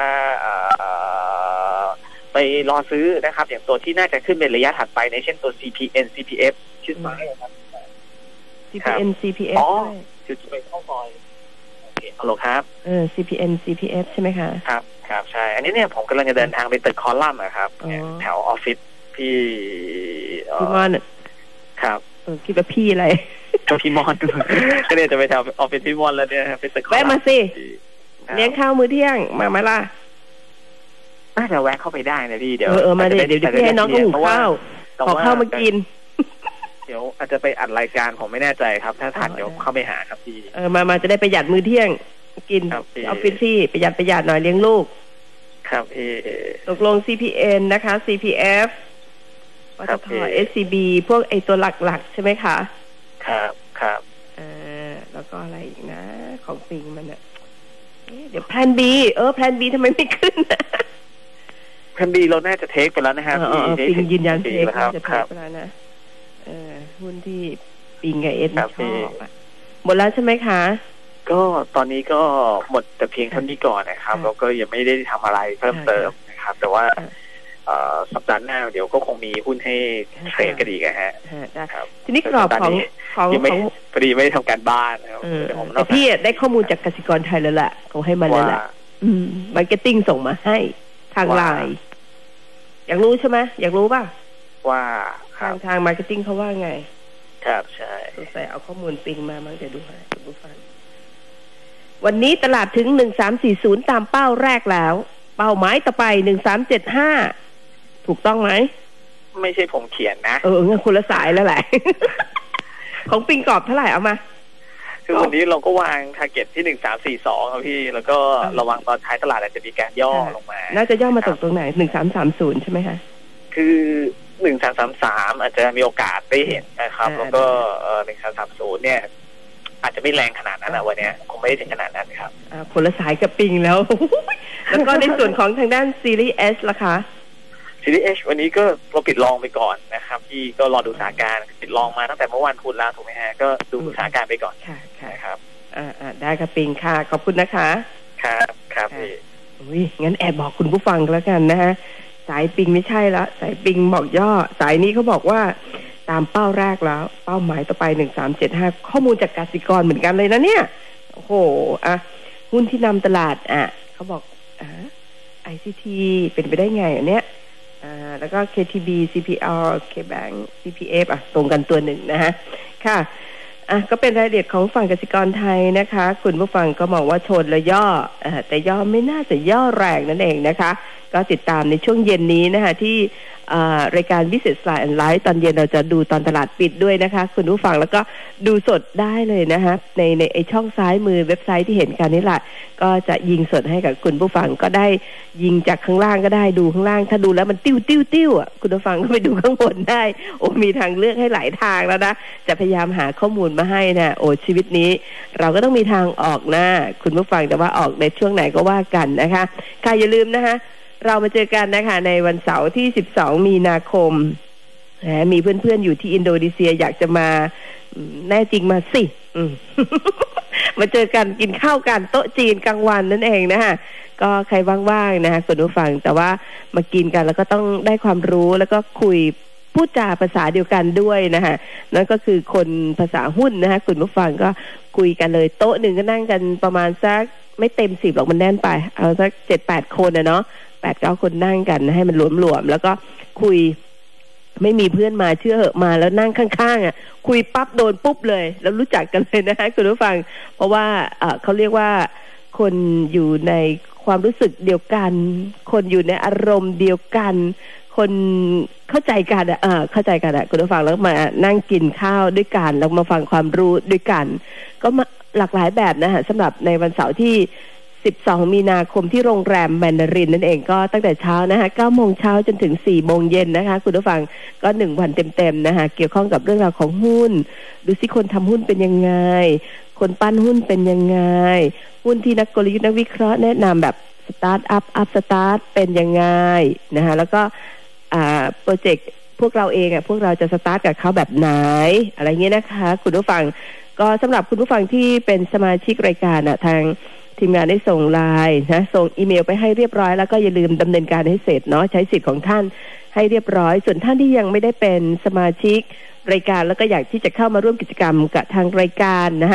ไปรอซื้อนะครับอย่างตัวที่น่าจะขึ้นเป็นระยะถัดไปในเช่นตัว ซี พี เอ็น ซี พี เอฟ ชื่อไม้ครับซี พี เอ็น ซี พี เอฟอ๋อจุดไปเข้าซอยโอเคฮัลโหลครับเออ ซี พี เอ็น ซี พี เอฟ ใช่ไหมคะครับครับใช่อันนี้เนี่ยผมกำลังจะเดินทางไปตึกคอลัมน์อะครับแถวออฟฟิศพี่พี่มอนครับเออคิดว่าพี่อะไรก็พี่มอนก็เนี่ยจะไปแถวออฟฟิศพี่มอนแล้วเนี่ยไปตึกคอลัมน์แวะมาสิเลี้ยงข้าวมื้อเที่ยงมาไหมล่ะน่าจะแวะเข้าไปได้นะพี่เดี๋ยวเออมาเดี๋ยวเดี๋ยวพี่ให้น้องก็หุงข้าวขอข้าวมากินเดี๋ยวอาจจะไปอัดรายการผมไม่แน่ใจครับถ้าทันเดี๋ยวเข้าไปหาครับพี่เออมามาจะได้ประหยัดมื้อเที่ยงกินออฟฟิศพี่ประหยัดประหยัดหน่อยเลี้ยงลูกครับพี่ตกลง ซี พี เอ็น นะคะ ซี พี เอฟ ปตท. เอส ซี บี พวกไอตัวหลักๆใช่ไหมคะครับครับเออแล้วก็อะไรอีกนะของปิงมันเนี่ยเดี๋ยวแพลน B เออแพลน B ทำไมไม่ขึ้นแพลน B เราน่าจะเทคไปแล้วนะครับพี่ปิงยืนยันเทคน่าจะเทคไปแล้วนะเออหุ้นที่ปิงกับเอสชอบหมดแล้วใช่ไหมคะก็ตอนนี้ก็หมดแต่เพียงเท่านี้ก่อนนะครับแล้วก็ยังไม่ได้ทำอะไรเพิ่มเติมนะครับแต่ว่าสัปดาห์หน้าเดี๋ยวก็คงมีหุ้นให้เทรดกันอีกฮะครับทีนี้กรอบของของของพอดีไม่ได้ทำการบ้านนะครับแต่พี่ได้ข้อมูลจากกสิกรไทยแล้วแหละเขาให้มันแล้วแหละมาร์เก็ตติ้งส่งมาให้ทางไลน์อยากรู้ใช่ไหมอยากรู้ป่ะว่าทางทางมาร์เก็ตติ้งเขาว่าไงครับใช่สงสัยเอาข้อมูลปิงมามั้งเดี๋ยวดูให้ดูฟังวันนี้ตลาดถึงหนึ่งสามสี่ศูนย์ตามเป้าแรกแล้วเป้าหมายต่อไปหนึ่งสามเจ็ดห้าถูกต้องไหมไม่ใช่ผมเขียนนะเอองั้นคนละสายแล้วแหละ ของปิงกรอบเท่าไหร่เอามาคือวันนี้เราก็วางทาร์เก็ตที่หนึ่งสามสี่สองครับพี่แล้วก็ระวังตอนท้ายตลาดอาจจะมีการย่อลงมาน่าจะย่อมาตกตรงไหนหนึ่งสามสามศูนย์ใช่ไหมคะคือหนึ่งสามสามสามอาจจะมีโอกาสได้เห็นนะครับแล้วก็หนึ่งสามสามศูนย์เนี่ยอาจจะไม่แรงขนาดนั้นนะวันนี้คงไม่ได้ถึงขนาดนั้นครับคนละสายกับปิงแล้ว แล้วก็ในส่วนของทางด้านซีรีส์ S ล่ะคะซีรีส์ H วันนี้ก็เราปิดลองไปก่อนนะครับที่ก็รอดูสถานการณ์ปิดลองมาตั้งแต่เมื่อวันพุธแล้วถูกไหมฮะก็ดูสถานการณ์ไปก่อนค่ะค่ะครับอ่าได้ครับปิงค่ะขอบคุณนะคะครับครับพี่อุ้ยงั้นแอบบอกคุณผู้ฟังแล้วกันนะฮะสายปิงไม่ใช่ละสายปิงบอกย่อสายนี้เขาบอกว่าตามเป้าแรกแล้วเป้าหมายต่อไปหนึ่งสามเจ็ดห้าข้อมูลจากกสิกรเหมือนกันเลยนะเนี่ยโอ้โหอ่ะหุ้นที่นำตลาดอ่ะเขาบอกอ่า ไอ ซี ที เป็นไปได้ไงอันเนี้ยอ่าแล้วก็ เค ที บี ซี พี แอล K-Bank ซี พี เอฟ อ่ะตรงกันตัวหนึ่งนะฮะค่ะอ่ะก็เป็นรายละเอียดของฝั่งกสิกรไทยนะคะคุณผู้ฟังก็มองว่าชนและย่ออ่าแต่ย่อไม่น่าจะย่อแรงนั่นเองนะคะก็ติดตามในช่วงเย็นนี้นะคะที่รายการ Business Line and Live ตอนเย็นเราจะดูตอนตลาดปิดด้วยนะคะคุณผู้ฟังแล้วก็ดูสดได้เลยนะคะในในไอช่องซ้ายมือเว็บไซต์ที่เห็นกันนี่แหละก็จะยิงสดให้กับคุณผู้ฟังก็ได้ยิงจากข้างล่างก็ได้ดูข้างล่างถ้าดูแล้วมันติ้วติ้วติ้วอ่ะคุณผู้ฟังก็ไปดูข้างบนได้โอ้มีทางเลือกให้หลายทางแล้วนะจะพยายามหาข้อมูลมาให้นะโอ้ชีวิตนี้เราก็ต้องมีทางออกนะคุณผู้ฟังแต่ว่าออกในช่วงไหนก็ว่ากันนะคะค่ะอย่าลืมนะคะเรามาเจอกันนะคะในวันเสาร์ที่สิบสองมีนาคมนะมีเพื่อนๆอยู่ที่อินโดนีเซียอยากจะมาแน่จริงมาสิ มาเจอกันกินข้าวกันโต๊ะจีนกลางวันนั่นเองนะคะก็ใครว่างๆนะคะคุณผู้ฟังแต่ว่ามากินกันแล้วก็ต้องได้ความรู้แล้วก็คุยพูดจาภาษาเดียวกันด้วยนะคะนั่นก็คือคนภาษาหุ้นนะคะคุณผู้ฟังก็คุยกันเลยโต๊ะหนึ่งก็นั่งกันประมาณสักไม่เต็มสิบหรอกมันแน่นไปเอาสักเจ็ดแปดคนนะเนาะแปดเก้าคนนั่งกันให้มันหลวมๆแล้วก็คุยไม่มีเพื่อนมาเชื่อเหอะมาแล้วนั่งข้างๆอ่ะคุยปั๊บโดนปุ๊บเลยแล้วรู้จักกันเลยนะคะคุณผู้ฟังเพราะว่าเอ่อเขาเรียกว่าคนอยู่ในความรู้สึกเดียวกันคนอยู่ในอารมณ์เดียวกันคนเข้าใจกันอ่ะเออเข้าใจกันอ่ะคุณผู้ฟังแล้วมานั่งกินข้าวด้วยกันแล้วมาฟังความรู้ด้วยกันก็มาหลากหลายแบบนะฮะสำหรับในวันเสาร์ที่สิบสองมีนาคมที่โรงแรมแมนดารินนั่นเองก็ตั้งแต่เช้านะคะเก้าโมงเช้าจนถึงสี่โมงเย็นนะคะคุณผู้ฟังก็หนึ่งวันเต็มๆนะคะเกี่ยวข้องกับเรื่องราวของหุ้นดูสิคนทำหุ้นเป็นยังไงคนปั้นหุ้นเป็นยังไงหุ้นที่นักกลยุทธ์นักวิเคราะห์แนะนำแบบสตาร์ทอัพอัพสตาร์ทเป็นยังไงนะคะแล้วก็อ่าโปรเจกต์พวกเราเองอ่ะพวกเราจะสตาร์ทกับเขาแบบไหนอะไรเงี้ยนะคะคุณผู้ฟังก็สำหรับคุณผู้ฟังที่เป็นสมาชิกรายการอ่ะทางทีมงานได้ส่งไลน์นะส่งอีเมลไปให้เรียบร้อยแล้วก็อย่าลืมดำเนินการให้เสร็จเนาะใช้สิทธิ์ของท่านให้เรียบร้อยส่วนท่านที่ยังไม่ได้เป็นสมาชิกรายการแล้วก็อยากที่จะเข้ามาร่วมกิจกรรมกับทางรายการนะฮะ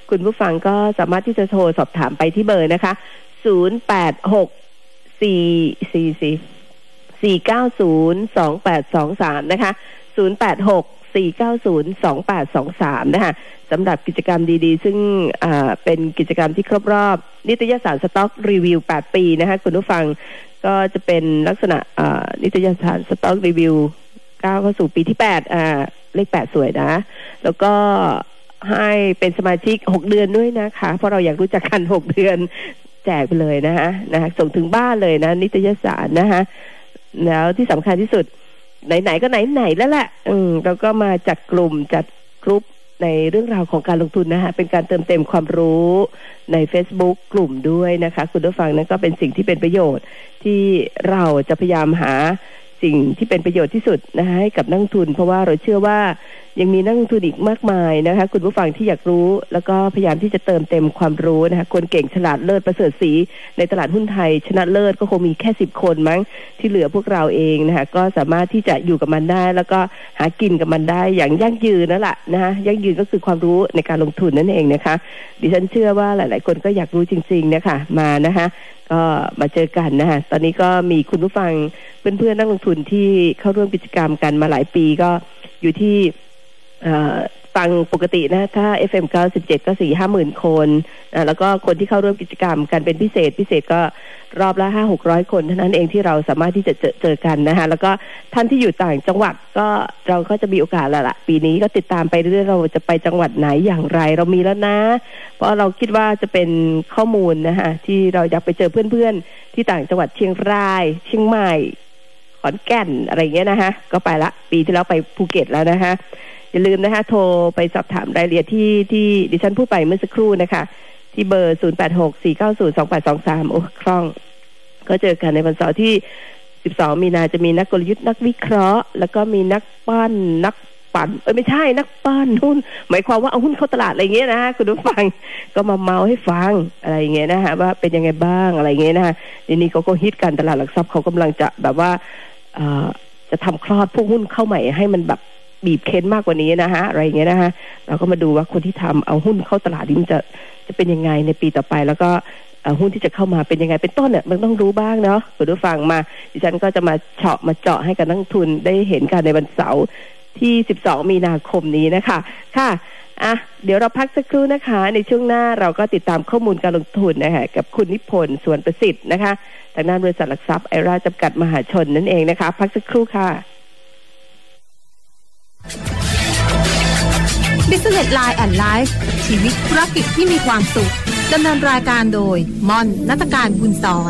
คุณผู้ฟังก็สามารถที่จะโทรสอบถามไปที่เบอร์นะคะศูนย์ แปด หก สี่ สี่ สี่ สี่ เก้า ศูนย์ สอง แปด สอง สามนะคะศูนย์ แปด หก สี่ เก้า ศูนย์ สอง แปด สอง สามนะคะสำหรับกิจกรรมดีๆซึ่งอ่าเป็นกิจกรรมที่ครบรอบนิตยสารสต็อกรีวิวแปดปีนะคะคุณผู้ฟังก็จะเป็นลักษณะอ่านิตยสารสต็อกรีวิวก้าวเข้าสู่ปีที่แปดอ่าเลขแปดสวยนะแล้วก็ให้เป็นสมาชิกหกเดือนด้วยนะคะเพราะเราอยากรู้จักกันหกเดือนแจกไปเลยนะคะนะคะส่งถึงบ้านเลยนะนิตยสารนะคะแล้วที่สำคัญที่สุดไหนๆก็ไหนๆแล้วแหละอืมเราก็มาจัดกลุ่มจัดกลุ่มในเรื่องราวของการลงทุนนะคะเป็นการเติมเต็มความรู้ใน Facebook กลุ่มด้วยนะคะคุณผู้ฟังนั่นก็เป็นสิ่งที่เป็นประโยชน์ที่เราจะพยายามหาสิ่งที่เป็นประโยชน์ที่สุดนะคะให้กับนักลงทุนเพราะว่าเราเชื่อว่ายังมีนักลงทุนอีกมากมายนะคะคุณผู้ฟังที่อยากรู้แล้วก็พยายามที่จะเติมเต็มความรู้นะคะคนเก่งฉลาดเลิศประเสริฐศรีในตลาดหุ้นไทยชนะเลิศก็คงมีแค่สิบคนมั้งที่เหลือพวกเราเองนะคะก็สามารถที่จะอยู่กับมันได้แล้วก็หากินกับมันได้อย่างยั่งยืนนั่นแหละนะคะยั่งยืนก็คือความรู้ในการลงทุนนั่นเองนะคะดิฉันเชื่อว่าหลายๆคนก็อยากรู้จริงๆนะคะมานะคะก็มาเจอกันนะคะตอนนี้ก็มีคุณผู้ฟังเพื่อนๆนักลงทุนที่เข้าร่วมกิจกรรมกันมาหลายปีก็อยู่ที่ฟังปกตินะถ้า เอฟ เอ็ม เก้าสิบเจ็ด ก็ สี่ห้าหมื่น คนนะแล้วก็คนที่เข้าร่วมกิจกรรมกันเป็นพิเศษพิเศษก็รอบละ ห้าหกร้อย คนเท่านั้นเองที่เราสามารถที่จะเจอเจอกันนะคะแล้วก็ท่านที่อยู่ต่างจังหวัดก็เราก็จะมีโอกาสแล้วล่ะปีนี้ก็ติดตามไปเรื่อยๆเราจะไปจังหวัดไหนอย่างไรเรามีแล้วนะเพราะเราคิดว่าจะเป็นข้อมูลนะคะที่เราอยากไปเจอเพื่อนๆที่ต่างจังหวัดเชียงรายเชียงใหม่ขอนแก่นอะไรอย่างเงี้ยนะคะก็ไปละปีที่แล้วไปภูเก็ตแล้วนะคะอย่าลืมนะคะโทรไปสอบถามรายละเอียดที่ที่ดิฉันพูดไปเมื่อสักครู่นะคะที่เบอร์ศูนย์ แปด หก สี่ เก้า ศูนย์ สอง แปด สอง สามโอ้คล่องก็เจอกันในวันเสาร์ที่สิบสองมีนาจะมีนักกลยุทธ์นักวิเคราะห์แล้วก็มีนักปั้นนักปั่นเอ้ยไม่ใช่นักปั้นหุ้นหมายความว่าเอาหุ้นเข้าตลาดอะไรเงี้ยนะคุณผู้ฟังก็มาเมาให้ฟังอะไรอย่างเงี้ยนะคะว่าเป็นยังไงบ้างอะไรเงี้ยนะคะทีนี้เขาก็ฮิตกันตลาดหลักทรัพย์เขากำลังจะแบบว่าเอ่อจะทำคลอดพวกหุ้นเข้าใหม่ให้มันแบบบีบเค้นมากกว่านี้นะฮะอะไรอย่างเงี้ยนะฮะเราก็มาดูว่าคนที่ทำเอาหุ้นเข้าตลาดนี้มันจะจะเป็นยังไงในปีต่อไปแล้วก็หุ้นที่จะเข้ามาเป็นยังไงเป็นต้นเนี่ยมันต้องรู้บ้างเนาะคุณผู้ฟังมาดิฉันก็จะมาเฉาะมาเจาะให้กับนักลงทุนได้เห็นกันในวันเสาร์ที่สิบสองมีนาคมนี้นะคะค่ะอ่ะเดี๋ยวเราพักสักครู่นะคะในช่วงหน้าเราก็ติดตามข้อมูลการลงทุนนะคะกับคุณนิพนธ์สวนประสิทธิ์นะคะทางด้านบริษัทหลักทรัพย์ไอราจำกัดมหาชนนั่นเองนะคะพักสักครู่ค่ะ Business Line and Life ชีวิตธุรกิจที่มีความสุขดำเนินรายการโดยม่อนณัฐการบุญสอน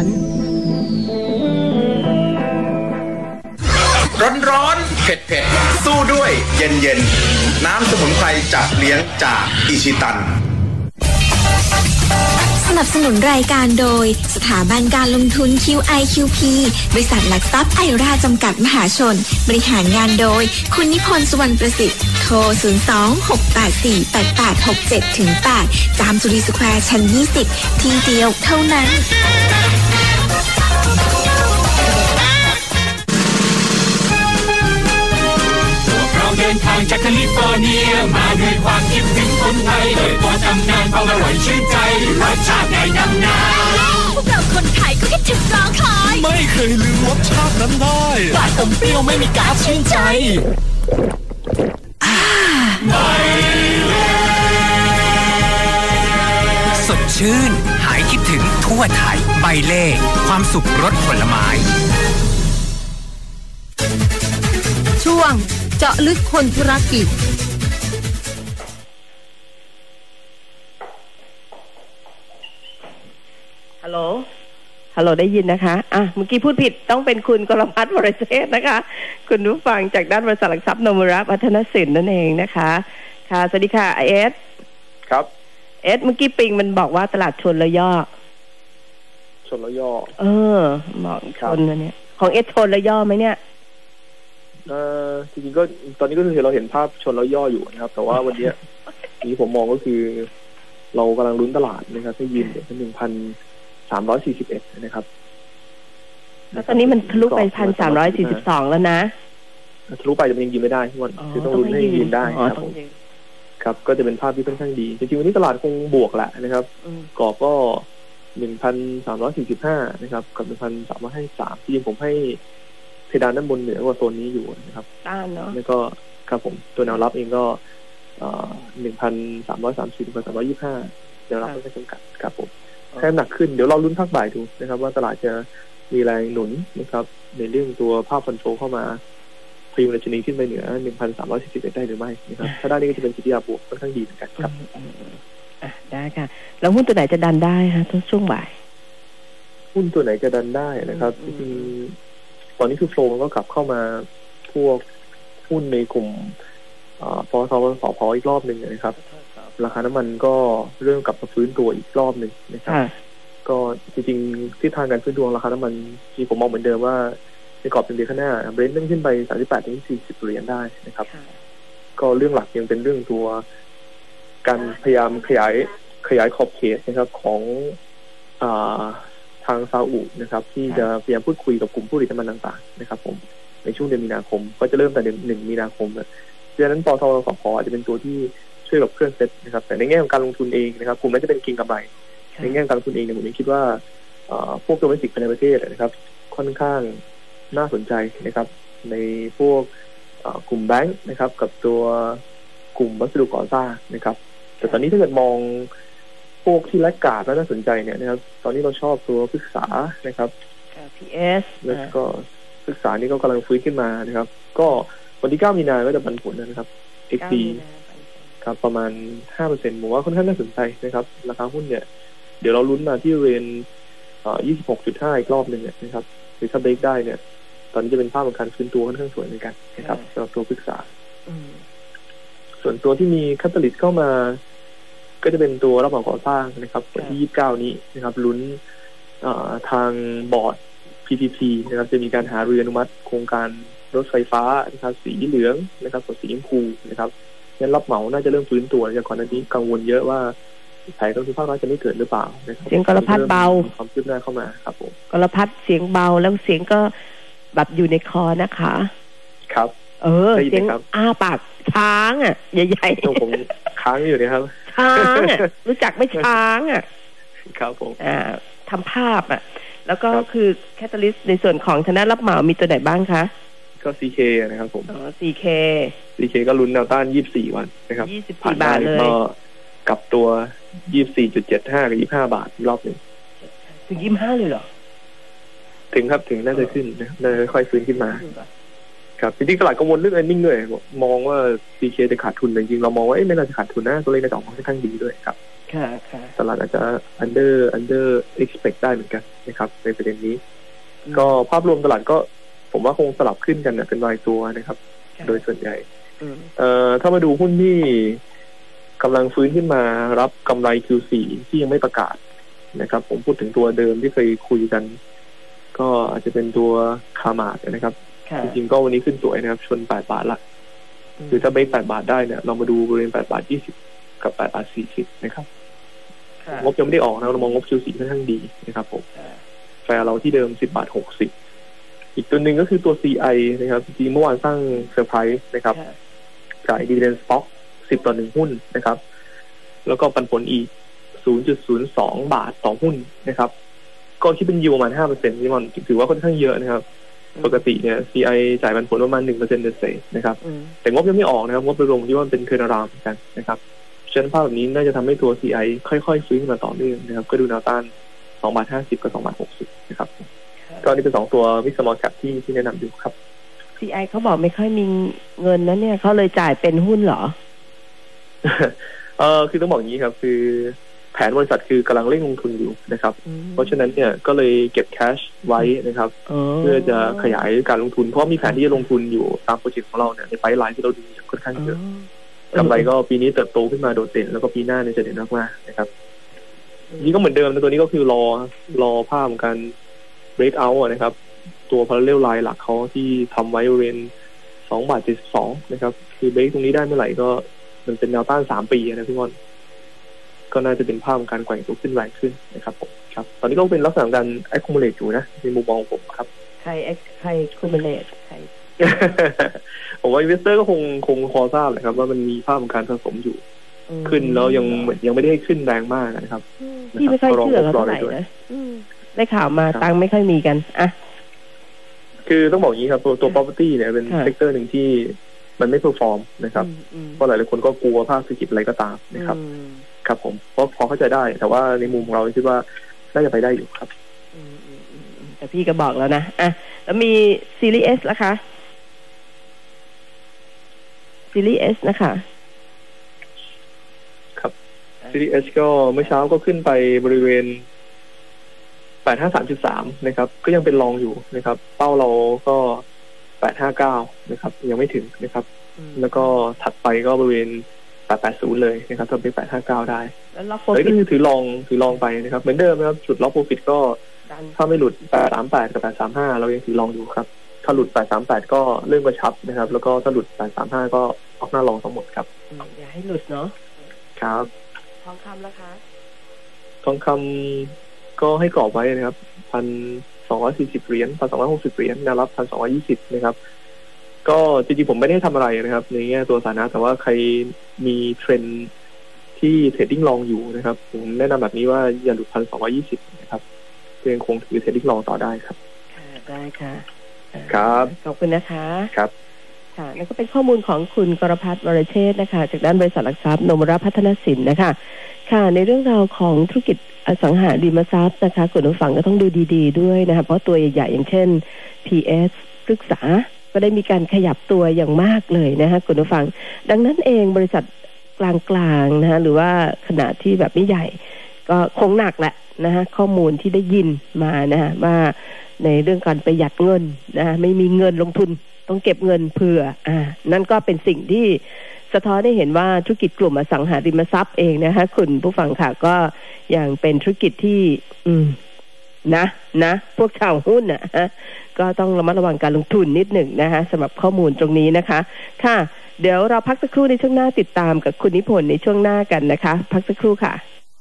ร้อนร้อนเผ็ดเผ็ดสู้ด้วยเย็นเย็นน้ำสมุนไพรจับเลี้ยงจากอิชิตันสนับสนุนรายการโดยสถาบันการลงทุน คิว ไอ คิว พี บริษัทหลักทรัพย์ไอราจำกัดมหาชนบริหารงานโดยคุณนิพนธ์สุวรรณประสิทธิ์โทร ศูนย์ สอง หก แปด สี่ แปด แปด หก เจ็ด แปด จามจุรีสแควร์ชั้นยี่สิบที่เดียวเท่านั้นเดินทางจากแคลิฟอร์เนียมาด้วยความคิดถึงคนไทยด้วยตัวตำนานความอร่อยชื่นใจรสชาติในตำนานพวกเราคนไทยก็คิดถึงรอคอยไม่เคยลืมรสชาตินั้นได้หวานอมเปรี้ยวไม่มีก๊าซชื่นใจสดชื่นหายคิดถึงทั่วไทยใบเล่ความสุขรสผลไม้ช่วงเจาะลึกคนธุรกิจฮัลโหลฮัลโหลได้ยินนะคะอ่ะเมื่อกี้พูดผิดต้องเป็นคุณกรพัฒน์วรเชษฐ์นะคะคุณผู้ฟังจากด้านบริษัทหลักทรัพย์โนมุระพัฒนสินนั่นเองนะคะค่ะสวัสดีค่ะเอสครับเอสเมื่อกี้ปิงมันบอกว่าตลาดชนแล้วย่อชนแล้วย่อเออบอกชนนะเนี่ยของเอสชนแล้วย่อไหมเนี่ยเอ่อจริงๆก็ตอนนี้ก็คือเราเห็นภาพชนแล้วย่ออยู่นะครับแต่ว่าวันนี้ที่ผมมองก็คือเรากำลังลุ้นตลาดนะครับให้ยืนอยู่ที่หนึ่งพันสามร้อยสี่สิบเอ็ดนะครับแล้วตอนนี้มันทะลุไปพันสามร้อยสี่สิบสองแล้วนะทะลุไปแต่มันยังยืนไม่ได้ทุกวันคือต้องลุ้นให้ยืนได้ครับผมคครับก็จะเป็นภาพที่ค่อนข้างดีจริงๆวันนี้ตลาดคงบวกแหละนะครับกรอบก็หนึ่งพันสามร้อยสี่สิบห้านะครับกับหนึ่งพันสามร้อยให้สามจริงๆผมให้เพดานด้านบนเหนือกว่าโซนนี้อยู่นะครับต้านเนาะแล้วก็ครับผมตัวแนวรับเองก็หนึ่งพันสามร้อยสามสิบหนึ่งพันสามร้อยยี่สิบห้าแนวรับไม่จำกัดครับผมแค่หนักขึ้นเดี๋ยวเราลุ้นภาคบ่ายดูนะครับว่าตลาดจะมีแรงหนุนนะครับในเรื่องตัวภาพฟันโฟเข้ามาพยุงดัชนีขึ้นไปเหนือ หนึ่งพันสามร้อยสี่สิบเอ็ด ได้หรือไม่นะครับถ้าได้นี่ก็จะเป็นจิตวิทยาบวกค่อนข้างดีเหมือนกันครับอ่ะได้ค่ะแล้วหุ้นตัวไหนจะดันได้ฮะช่วงบ่ายหุ้นตัวไหนจะดันได้นะครับจริงๆตอนนี้คือโฟลว์มันก็กลับเข้ามาพวกหุ้นในกลุ่มปตท.สผ.อีกรอบหนึ่งนะครับราคาน้ำมันก็เริ่มกลับมาฟื้นตัวอีกรอบหนึ่งนะครับก็จริงๆที่ทางการฟื้นตัวราคาน้ำมันที่ผมมองเหมือนเดิมว่าในกรอบเป็นเดือนข้างหน้าเบรนท์ขึ้นไปสามสิบแปดถึงสี่สิบเหรียญได้นะครับก็เรื่องหลักยังเป็นเรื่องตัวการพยายามขยายขยายขอบเขตนะครับของอ่าทางซาอุนะครับที่จะพยายามพูดคุยกับกลุ่มผู้ผลิตน้ำมันต่างๆนะครับผมในช่วงเดือนมีนาคมก็จะเริ่มแต่เดือนหนึ่งมีนาคมนะดังนั้นปตท.สผ.อาจจะเป็นตัวที่ช่วยกับเครื่องเซ็ตนะครับแต่ในแง่ของการลงทุนเองนะครับกลุ่มนั้นจะเป็นกินกำไรในแง่การลงทุนเองเนี่ยผมยังคิดว่าพวกตัวบริษัทภายในประเทศนะครับค่อนข้างน่าสนใจนะครับในพวกกลุ่มแบงค์นะครับกับตัวกลุ่มวัสดุก่อสร้างนะครับแต่ตอนนี้ถ้าเกิดมองพวกที่แลกการ์ดแล้วน่าสนใจเนี่ยนะครับตอนนี้เราชอบตัวพฤกษานะครับพี เอสแล้วก็พฤกษานี่ก็กำลังฟื้นขึ้นมานะครับก็วันที่เก้ามีนาก็จะปันผลนะครับ เอ็กซ์ ดี ครับประมาณ ห้าเปอร์เซ็นต์ ผมว่าค่อนข้างน่าสนใจนะครับราคาหุ้นเนี่ยเดี๋ยวเราลุ้นมาที่เรนเอ่อ ยี่สิบหกจุดห้า อีกรอบนึงเนี่ยนะครับหรือถ้าเบรกได้เนี่ยตอนนี้จะเป็นภาพของการฟื้นตัวค่อนข้างสวยเหมือนกันนะครับสำหรับตัวพฤกษาส่วนตัวที่มีแคตตาลิสต์เข้ามาก็จะเป็นตัวรับเหมาก่อสร้างนะครับวันที่ยี่สิบเก้านี้นะครับลุ้นทางบอร์ด พี ที ที นะครับจะมีการหารืออนุมัติโครงการรถไฟฟ้านะครับสีเหลืองนะครับกับสีชมพูนะครับงั้นรับเหมาน่าจะเริ่มฟื้นตัวจากก่อนหน้านี้กังวลเยอะว่าแผนการทุนภาครัฐจะไม่เกิดหรือเปล่านะครับเสียงกระพัดเบาความคืบหน้าเข้ามาครับผมกระพัดเสียงเบาแล้วเสียงก็แบบอยู่ในคอนะคะครับเออเสียงอ้าปากช้างอ่ะใหญ่ๆผมค้างอยู่นะครับช้างอ่ะรู้จักไม่ช้างอ่ะครับผมอ่าทำภาพอ่ะแล้วก็คือแคตตาลิสต์ในส่วนของธนารับเหมามีตัวไหนบ้างคะก็ ซี เค นะครับผมอ๋อ ซี เคซี เค ก็ลุ้นแนวต้านยี่สิบสี่วันนะครับยี่สิบสี่บาทเลยก็กลับตัว ยี่สิบสี่จุดเจ็ดห้า กับยี่สิบห้าบาทรอบนึงถึงยี่สิบห้าเลยเหรอถึงครับถึงน่าจะขึ้นนะน่าจะค่อยฟื้นขึ้นมาครับจริงๆตลาดกังวลเรื่อง earning ด้วยมองว่า ซี เค จะขาดทุนแต่จริงๆเรามองว่าเอ๊ะไม่น่าจะขาดทุนนะตัวเลขในต่อค่อนข้างดีด้วยครับค่ะค่ะตลาดอาจจะ under under expect ได้เหมือนกันนะครับในประเด็นนี้ก็ภาพรวมตลาดก็ผมว่าคงสลับขึ้นกันเป็นรายตัวนะครับโดยส่วนใหญ่เอ่อถ้ามาดูหุ้นที่กำลังฟื้นขึ้นมารับกำไร คิว โฟร์ ที่ยังไม่ประกาศนะครับผมพูดถึงตัวเดิมที่เคยคุยกันก็อาจจะเป็นตัวคามาดนะครับจริงๆก็วันนี้ขึ้นสวยนะครับชนแปดบาทละคือถ้าเบรกแปดบาทได้เนี่ยเรามาดูบริเวณแปดบาทยี่สิบกับแปดบาทสี่สิบนะครับงบยังไม่ได้ออกนะเรามองงบ คิว โฟร์ ค่อนข้างดีนะครับผมแฟร์เราที่เดิมสิบบาทหกสิบอีกตัวหนึ่งก็คือตัว ซี ไอ นะครับจริงเมื่อวานสร้างเซอร์ไพรส์นะครับจ่ายดีเวนด์สต็อกสิบต่อหนึ่งหุ้นนะครับแล้วก็ปันผลอีก ศูนย์จุดศูนย์สอง บาทต่อหุ้นนะครับก็คิดเป็นยิวประมาณ ห้าเปอร์เซ็นต์ นี่มันถือว่าค่อนข้างเยอะนะครับปกติเนี่ย ซี ไอ จ่ายปันผลประมาณ หนึ่งเปอร์เซ็นต์ เศษนะครับแต่งบยังไม่ออกนะครับงบโดยรวมที่ว่าเป็นเทอร์นาราวด์เหมือนกันนะครับฉะนั้นภาพแบบนี้น่าจะทำให้ตัว ซี ไอ ค่อยๆฟื้นขึ้นมาต่อเนื่องนะครับก็ดูแนวต้านสองบาทห้าสิบกับสองบาทหกสิบนะครับก็นี่เป็นสองตัวมิสมอลแคปที่ที่แนะนำอยู่ครับซี ไอ เขาบอกไม่ค่อยมีเงินนะเนี่ยเขาเลยจ่ายเป็นหุ้นเหรอเออคือต้องบอกอย่างนี้ครับคือแผนบริษัทคือกำลังเร่งลงทุนอยู่นะครับเพราะฉะนั้นเนี่ยก็เลยเก็บแคชไว้นะครับเพื่อจะขยายการลงทุนเพราะมีแผนที่จะลงทุนอยู่ตามโปรเจกต์ของเราเนี่ยในไพป์ไลน์ที่เราดูค่อนข้างเยอะกำไรก็ปีนี้เติบโตขึ้นมาโดดเด่นแล้วก็ปีหน้าเนี่ยจะเด่นมากๆนะครับนี่ก็เหมือนเดิมนะตัวนี้ก็คือรอรอภาพของการ break out นะครับตัว parallel line หลักเขาที่ทำไว้บริเวณสองบาทเจ็ดสิบสองนะครับคือ break ตรงนี้ได้เมื่อไหร่ก็มันเป็นแนวต้านสามปีนะพี่มอนก็น่าจะเป็นภาพของการแกว่งตัวขึ้นแรงขึ้นนะครับผมครับตอนนี้ก็เป็นลักษณะการ accumulate อยู่นะในมุมมองผมครับใครใคร accumulate ใครผมว่า investor ก็คงคงพอทราบแหละครับว่ามันมีภาพของการสะสมอยู่ขึ้นแล้วยังยังไม่ได้ขึ้นแรงมากนะครับพี่ไม่ค่อยเชื่อเขาเท่าไหร่นะได้ข่าวมาตังไม่ค่อยมีกันอ่ะคือต้องบอกอย่างนี้ครับตัวตัว property เนี่ยเป็นเซกเตอร์หนึ่งที่มันไม่เพอร์ฟอร์มนะครับเพราะหลายๆคนก็กลัวภาคเศรษฐกิจอะไรก็ตามนะครับครับผมเพราะพอเข้าใจได้แต่ว่าในมุมของเราคิดว่าน่าจะไปได้อยู่ครับแต่พี่ก็บอกแล้วนะอ่ะแล้วมีซีรีส์ S ล่ะคะซีรีส์ S นะคะครับซีรีส์ S ก็เมื่อเช้าก็ขึ้นไปบริเวณแปดห้าสามจุดสามนะครับก็ยังเป็นรองอยู่นะครับเป้าเราก็แปดห้าเก้านะครับยังไม่ถึงนะครับแล้วก็ถัดไปก็บริเวณแปดแปดศูนย์เลยนะครับทำเป็นแปดห้าเก้าได้แล้วล็อกโปรฟิตก็คือถือลองถือลองไปนะครับเหมือนเดิมนะครับจุดล็อกโปรฟิตก็ถ้าไม่หลุดแปดสามแปดกับแปดสามห้าเรายังถือลองอยู่ครับถ้าหลุดแปดสามแปดก็เริ่มกระชับนะครับแล้วก็ถ้าหลุดแปดสามห้าก็ออกหน้าลองทั้งหมดครับอย่าให้หลุดเนาะครับทองคำแล้วคะทองคำก็ให้กรอบไว้นะครับพันสองร้อยสี่สิบเหรียญพันสองร้อยหกสิบเหรียญแนวรับพันสองร้อยยี่สิบนะครับก็จริงๆผมไม่ได้ทำอะไรนะครับในแง่ตัวสานะแต่ว่าใครมีเทรนด์ที่เทรดดิ้งลองอยู่นะครับผมแนะนำแบบนี้ว่าอย่าหลุดพันสองร้อยยี่สิบนะครับยังคงถือเทรดดิ้งลองต่อได้ครับค่ะได้ค่ะครับขอบคุณนะคะครับค่ะนั่นก็เป็นข้อมูลของคุณกรพัฒน์วรเชษฐ์นะคะจากด้านบริษัทหลักทรัพย์โนมุระพัฒนสินนะคะค่ะในเรื่องราวของธุรกิจอสังหาริมทรัพย์นะคะคุณผู้ฟังก็ต้องดูดีๆด้วยนะคะเพราะตัวใหญ่ๆอย่างเช่น พี เอส ปรึกษาก็ได้มีการขยับตัวอย่างมากเลยนะคะคุณผู้ฟังดังนั้นเองบริษัทกลางๆนะคะหรือว่าขนาดที่แบบไม่ใหญ่ก็คงหนักแหละนะคะข้อมูลที่ได้ยินมานะคะว่าในเรื่องการประหยัดเงินนะคะไม่มีเงินลงทุนต้องเก็บเงินเผื่ออ่านั่นก็เป็นสิ่งที่สะท้อนให้เห็นว่าธุรกิจกลุ่มอสังหาริมทรัพย์เองนะคะคุณผู้ฟังค่ะก็อย่างเป็นธุรกิจที่อืมนะนะพวกชาวหุ้นน่ะก็ต้องระมัดระวังการลงทุนนิดหนึ่งนะคะสำหรับข้อมูลตรงนี้นะคะค่ะเดี๋ยวเราพักสักครู่ในช่วงหน้าติดตามกับคุณนิพนธ์ในช่วงหน้ากันนะคะพักสักครู่ค่ะ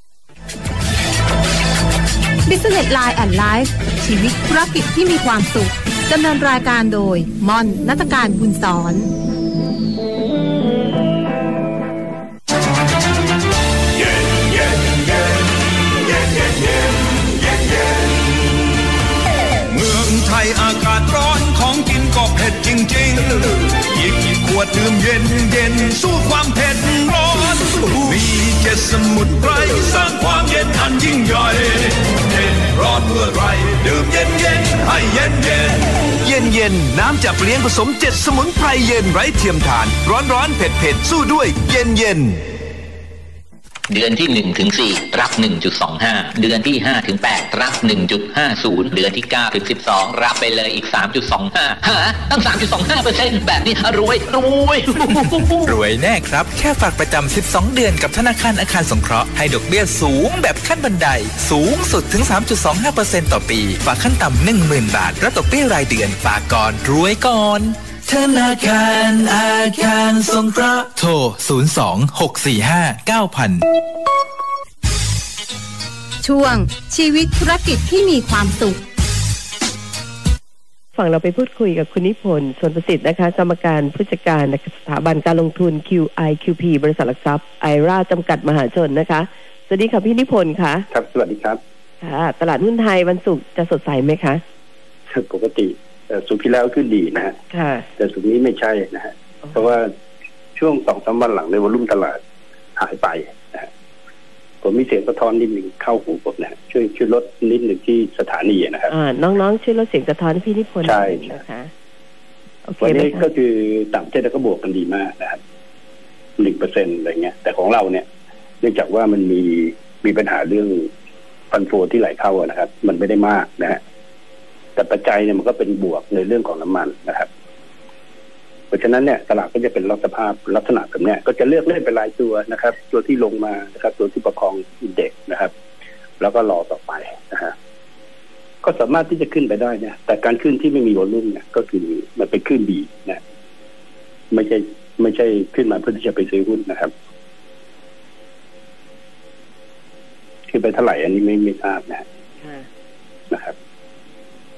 Business Line and Life ชีวิตธุรกิจที่มีความสุขดำเนินรายการโดยม่อนณัฐการบุญสอนเมืองไทยอากาศร้อนของกินก็เผ็ดจริงๆหยิบขวดดื่มเย็นเย็นสู้ความเผ็ดร้อนมีเจ็ดสมุนไพรสร้างความเย็นอันยิ่งใหญ่เผ็ดร้อนเมื่อไรดื่มเย็นเย็นให้เย็นเย็นเย็นเย็นน้ำจับเลี้ยงผสมเจ็ดสมุนไพรเย็นไร้เทียมทานร้อนร้อนเผ็ดเผ็ดสู้ด้วยเย็นเย็นเดือนที่หนึ่งถึงสี่รับ หนึ่งจุดสองห้า เดือนที่ห้าถึงแปดรับ หนึ่งจุดห้าศูนย์ เดือนที่เก้าถึงสิบสองรับไปเลยอีก สามจุดสองห้า ฮะตั้ง สามจุดสองห้าเปอร์เซ็นต์ แบบนี้รวยรวยรวยแน่ครับแค่ฝากประจำสิบสองเดือนกับธนาคารอาคารสงเคราะห์ให้ดอกเบี้ยสูงแบบขั้นบันไดสูงสุดถึง สามจุดสองห้าเปอร์เซ็นต์ ต่อปีฝากขั้นต่ำ หนึ่งหมื่น บาทรับดอกเบี้ยรายเดือนฝากก่อนรวยก่อนธนาคารอาคารสงเคราะห์โทรศูนย์ สอง หก สี่ ห้า เก้า ศูนย์ ศูนย์ช่วงชีวิตธุรกิจที่มีความสุขฝั่งเราไปพูดคุยกับคุณนิพนธ์ชวนประสิทธิ์นะคะกรรมการผู้จัดการสถาบันการลงทุน คิว ไอ คิว พี บริษัทหลักทรัพย์ไอราจำกัดมหาชนนะคะสวัสดีค่ะพี่นิพนธ์ค่ะครับสวัสดีครับค่ะตลาดหุ้นไทยวันศุกร์จะสดใสไหมคะปกติสุกที่แล้วขึ้นดีนะฮะแต่สุกนี้ไม่ใช่นะฮะเพราะว่าช่วงสองสามวันหลังในวอลุ่มตลาดหายไปนะฮะผมมีเสียงสะท้อนนิดหนึ่งเข้าหูผมนะช่วยช่วยลดนิดหนึ่งที่สถานีนะครับอ่าน้องๆช่วยลดเสียงสะท้อนพี่นิพนธ์ใช่นะคะวันนี้ก็คือต่างประเทศก็บวกกันดีมากนะครับหนึ่งเปอร์เซ็นต์อะไรเงี้ยแต่ของเราเนี่ยเนื่องจากว่ามันมีมีปัญหาเรื่องฟันโฟที่ไหลเข้านะครับมันไม่ได้มากนะฮะแต่ปัจจัยเนี่ยมันก็เป็นบวกในเรื่องของน้ำมันนะครับเพราะฉะนั้นเนี่ยตลาดก็จะเป็นลักษณะภาพลักษณะแบบนี้ก็จะเลือกเล่นเป็นรายตัวนะครับตัวที่ลงมานะครับตัวที่ประคองอินเด็กซ์นะครับแล้วก็รอต่อไปนะฮะก็สามารถที่จะขึ้นไปได้นะแต่การขึ้นที่ไม่มีวอลลุ่มเนี่ยก็คือมันเป็นขึ้นดีนะไม่ใช่ไม่ใช่ขึ้นมาเพื่อที่จะไปซื้อหุ้นนะครับขึ้นไปเท่าไหร่อันนี้ไม่ไม่ทราบนะนะครับ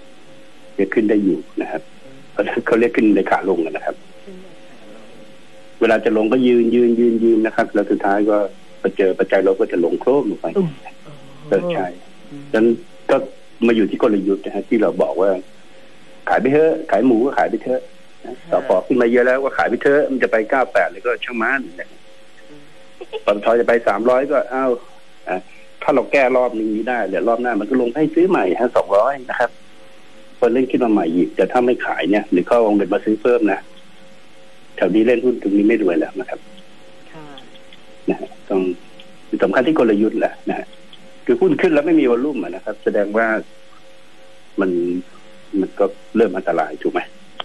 จะขึ้นได้อยู่นะครับเขาเรียกขึ้นในขาลงนะครับเวลาจะลงก็ยืนยืนยืนยืนนะครับแล้วสุดท้ายก็พอเจอปัจจัยลบก็จะลงโครมลงไปเออใช่ดังนั้นก็มาอยู่ที่กลยุทธ์นะฮะที่เราบอกว่าขายไปเถอะขายหมูก็ขายไปเถอะต่อพอขึ้นมาเยอะแล้วก็ขายไปเถอะมันจะไปเก้าแปดเลยก็ช่างมันปตท.จะไปสามร้อยก็อ้าวถ้าเราแก้รอบนี้ได้เดี๋ยวรอบหน้ามันก็ลงให้ซื้อใหม่ฮะสองร้อยนะครับคนเล่นขึ้นมาใหม่อีกแต่ถ้าไม่ขายเนี่ยหรือเข้าวงเงินมาซื้อเพิ่มนะแถวนี้เล่นหุ้นตรงนี้ไม่รวยแล้วนะครับนะต้องสำคัญที่กลยุทธ์แหละนะคือหุ้นขึ้นแล้วไม่มีวอลลุ่มนะครับแสดงว่ามันมันก็เริ่มอันตรายถูกไหม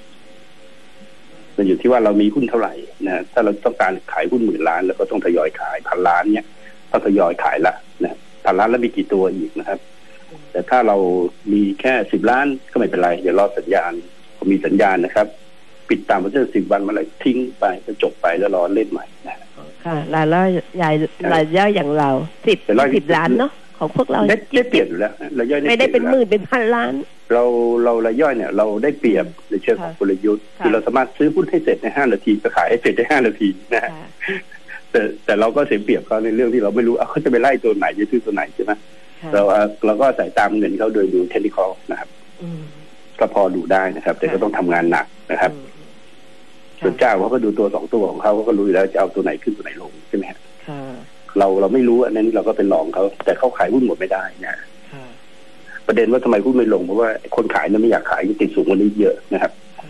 มันอยู่ที่ว่าเรามีหุ้นเท่าไหร่นะถ้าเราต้องการขายหุ้นหมื่นล้านแล้วก็ต้องทยอยขายพันล้านเนี่ยต้องทยอยขายละนะพันล้านแล้วมีกี่ตัวอีกนะครับแต่ถ้าเรามีแค่สิบล้านก็ไม่เป็นไรเดี๋ยวรอสัญญาณพอมีสัญญาณนะครับปิดตามมาเจอสิบวันมาเลยทิ้งไปก็จบไปแล้วรอเล่นใหม่นะค่ะรายย่อยใหญ่รายย่อยอย่างเราสิบสิบล้านเนาะของพวกเราได้ได้เปรียบอยู่แล้วรายย่อยไม่ได้เป็นหมื่นเป็นพันล้านเราเรารายย่อยเนี่ยเราได้เปรียบในเชิงของกลยุทธ์คือเราสามารถซื้อหุ้นให้เสร็จในห้านาทีก็ขายให้เสร็จในห้านาทีนะฮะแต่แต่เราก็เสียเปรียบเขาในเรื่องที่เราไม่รู้เขาจะไปไล่ตัวไหนจะซื้อตัวไหนใช่ไหมเราเราก็ใส่ตามเงินเขาโดยดูเทคนิคอลนะครับก็พอดูได้นะครับแต่ก็ต้องทำงานหนักนะครับส่วนเจ้าเขาก็ดูตัวสองตัวของเขาเขาก็รู้อยู่แล้วจะเอาตัวไหนขึ้นตัวไหนลงใช่ไหมฮะเราเราไม่รู้อันนั้นเราก็เป็นหลองเขาแต่เขาขายหุ้นหมดไม่ได้นะประเด็นว่าทำไมหุ้นไม่ลงเพราะว่าคนขายนั้นไม่อยากขายติดสูงกว่านี้เยอะนะครับ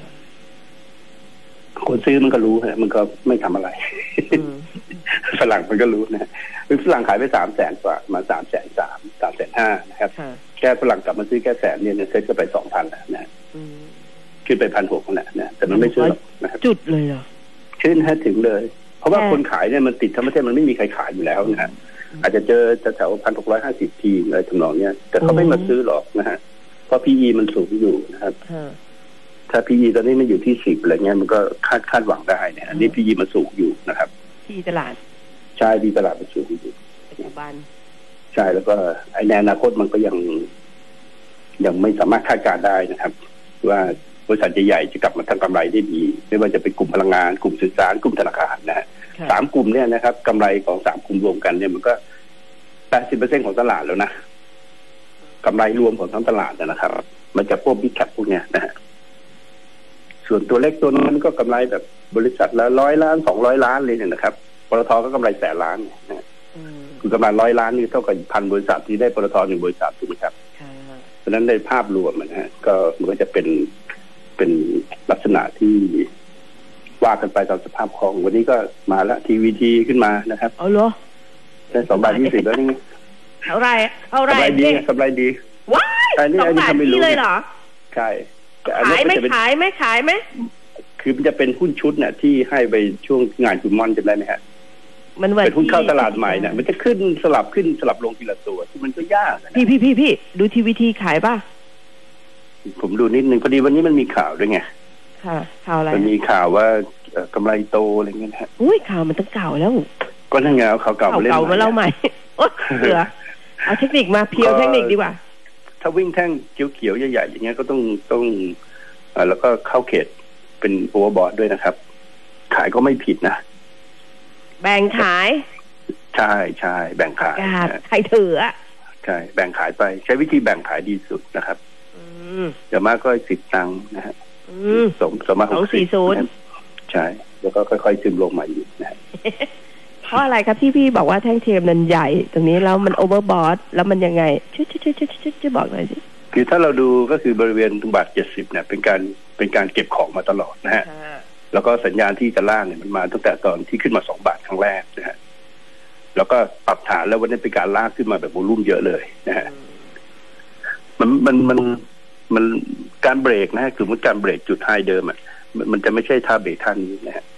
คนซื้อมันก็รู้ฮะมันก็ไม่ทำอะไรฝรั่งมันก็รู้นะฝรั่งขายไปสามแสนกว่ามาสามแสนสามสามแสนห้านะครับแค่ฝรั่งกลับมาซื้อแค่แสนเนี่ยเซ็ตก็ไปสองพันแล้วนะขึ้นไปพันหกนะนะแต่มันไม่ซื้อนะครับจุดเลยเหรอขึ้นให้ถึงเลยเพราะว่าคนขายเนี่ยมันติดทั้งประเทศมันไม่มีใครขายอยู่แล้วนะฮะอาจจะเจอแถวพันหกร้อยห้าสิบทีอะไรทำนองเนี้ยแต่เขาไม่มาซื้อหรอกนะฮะเพราะ พี อี มันสูงอยู่นะครับถ้า พี อี ตอนนี้ไม่อยู่ที่สิบอะไรเงี้ยมันก็คาดคาดหวังได้เนี่ยอันนี้ พี อี มันสูงอยู่นะครับพี ตลาดใช่พีตลาดมันสูงอยู่ปัจจุบันใช่แล้วก็ไอ้ในอนาคตมันก็ยังยังไม่สามารถคาดการณ์ได้นะครับว่าบริษัทใหญ่ๆจะกลับมาทำกำไรได้ดีไม่ว่าจะเป็นกลุ่มพลังงานกลุ่มสื่อสารกลุ่มธนาคารนะฮะสามกลุ่มเนี่ยนะครับกำไรของสามกลุ่มรวมกันเนี่ยมันก็แปดสิบเปอร์เซ็นต์ของตลาดแล้วนะกำไรรวมของทั้งตลาดนะครับมันจะพวกบิ๊กแคปพวกเนี้ยนะฮะส่วนตัวเล็กตัวนั้นก็กำไรแบบบริษัทละร้อยล้านสองร้อยล้านเลยเนี่ยนะครับปตท.ก็กำไรแสนล้านนะคือกำไรร้อยล้านนี่เท่ากับพันบริษัทที่ได้ปตท.หนึ่งบริษัทถูกไหมครับเพราะฉะนั้นในภาพรวมนะฮะก็มันก็จะเป็นเป็นลักษณะที่ว่ากันไปตามสภาพคล่องวันนี้ก็มาแล้วทีวีทีขึ้นมานะครับเอาเหรอได้สองบาทยี่สิบแล้วนี่เท่าไรเท่าไรกำไรดีกำไรดีว้ายสองบาทนี่เลยเหรอใช่ขายไหมขายไหมขายไหมคือมันจะเป็นหุ้นชุดเนี่ยที่ให้ไปช่วงงานคุณม่อนจำได้ไหมฮะมันเป็นหุ้นเข้าตลาดใหม่เนี่ยมันจะขึ้นสลับขึ้นสลับลงทีละตัวที่มันก็ยากพี่พี่พี่พี่ดูทีวีทีขายป่ะผมดูนิดนึงพอดีวันนี้มันมีข่าวด้วยไงค่ะข่าวอะไรมันมีข่าวว่ากำไรโตอะไรเงี้ยฮะอุ้ยข่าวมันตั้งเก่าแล้วก็ทั้งเงาข่าวเก่ามาเล่นเก่ามาเล่าใหม่โอ๊ยเสือเอาเทคนิคมาเพียวเทคนิคดีกว่าถ้าวิ่งแท่งเขียวๆใหญ่ๆอย่างเงี้ยก็ต้องต้องแล้วก็เข้าเขตเป็นโอเวอร์บอทด้วยนะครับขายก็ไม่ผิดนะแบ่งขายใช่ใช่แบ่งขายใครถืออ่ะใช่แบ่งขายไปใช้วิธีแบ่งขายดีสุดนะครับเดี๋ยวมากก็สิบตังค์นะฮะสมสมมาหกสิบใช่แล้วก็ค่อยๆซึมลงมาอยู่นะเพราะอะไรครับที่พี่บอกว่าแท่งเทียมนั้นใหญ่ตรงนี้แล้วมันโอเวอร์บอทแล้วมันยังไงช่วยช่วยช่วยช่วยช่วยบอกหน่อยสิคือถ้าเราดูก็คือบริเวณตรงบาทเจ็ดสิบเนี่ยเป็นการเป็นการเก็บของมาตลอดนะฮะแล้วก็สัญญาณที่จะล่างเนี่ยมันมาตั้งแต่ตอนที่ขึ้นมาสองบาทครั้งแรกนะฮะแล้วก็ปรับฐานแล้ววันนี้เป็นการลากขึ้นมาแบบโวลุ่มเยอะเลยนะฮะมันมันมันมันการเบรกนะฮะคือมันการเบรกจุดไฮเดิมอ่ะมันจะไม่ใช่ท่าเบรกท่านี้นะฮะ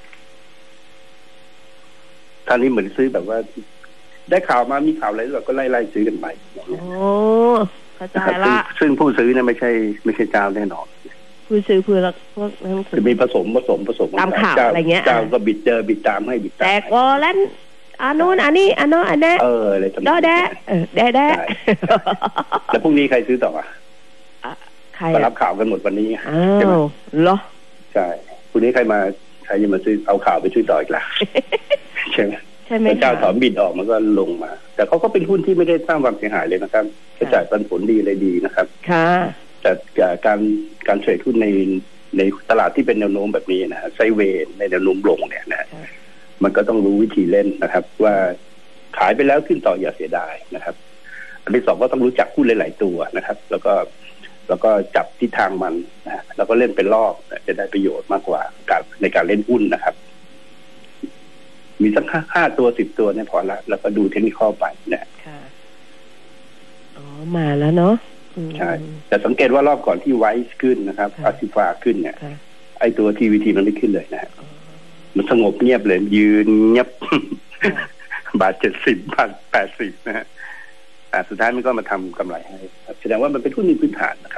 ท่านี้เหมือนซื้อแบบว่าได้ข่าวมามีข่าวอะไรเราก็ไล่ไล่ซื้อกันไปโอ้เข้าใจละซึ่งผู้ซื้อเนี่ยไม่ใช่ไม่ใช่เจ้าแน่นอนผู้ซื้อเพื่อพวกนั้นจะมีผสมผสมผสมตามข่าวอะไรเงี้ยเจ้าก็บิดเจอบิดตามให้บิดตามแต่ก็แล้วอันนู้นอันนี้อันนู้นอันนี้เอออะไรทำได้ได้เออได้ได้แล้วพรุ่งนี้ใครซื้อต่ออ่ะใครมารับข่าวกันหมดวันนี้อ้าวเหรอใช่พรุ่งนี้ใครมาใครจะมาซื้อเอาข่าวไปซื้อต่ออีกล่ะ ใช่ไหมใช่ไหมเจ้าถอนบิดออกมันก็ลงมาแต่เขาก็เป็นหุ้นที่ไม่ได้สร้างความเสียหายเลยนะครับก็จ่ายปันผลดีเลยดีนะครับค่ะแต่การการเทรดหุ้นในในตลาดที่เป็นแนวโน้มแบบนี้นะฮะไซด์เวย์ในแนวโน้มลงเนี่ยนะมันก็ต้องรู้วิธีเล่นนะครับว่าขายไปแล้วขึ้นต่ออย่าเสียดายนะครับอันที่สองก็ต้องรู้จักหุ้นหลายๆตัวนะครับแล้วก็แล้วก็จับทิศทางมันนะแล้วก็เล่นเป็นรอบจะได้ประโยชน์มากกว่าการในการเล่นหุ้นนะครับมีสักห้าตัวสิบตัวเนี่ยพอละแล้วก็ดูเทคนิคไปนะค่ะอ๋อมาแล้วเนาะใช่แต่สังเกตว่ารอบก่อนที่ไวซ์ขึ้นนะครับอาซิฟาขึ้นเนี่ยไอตัวทีวีทีมันไม่ขึ้นเลยนะมันสงบเงียบเลยยืนเงียบบาทเจ็ดสิบบาทแปดสิบนะฮะแต่สุดท้ายมันก็มาทำกำไรให้แสดงว่ามันเป็นหุ้นมีพื้นฐานนะครับ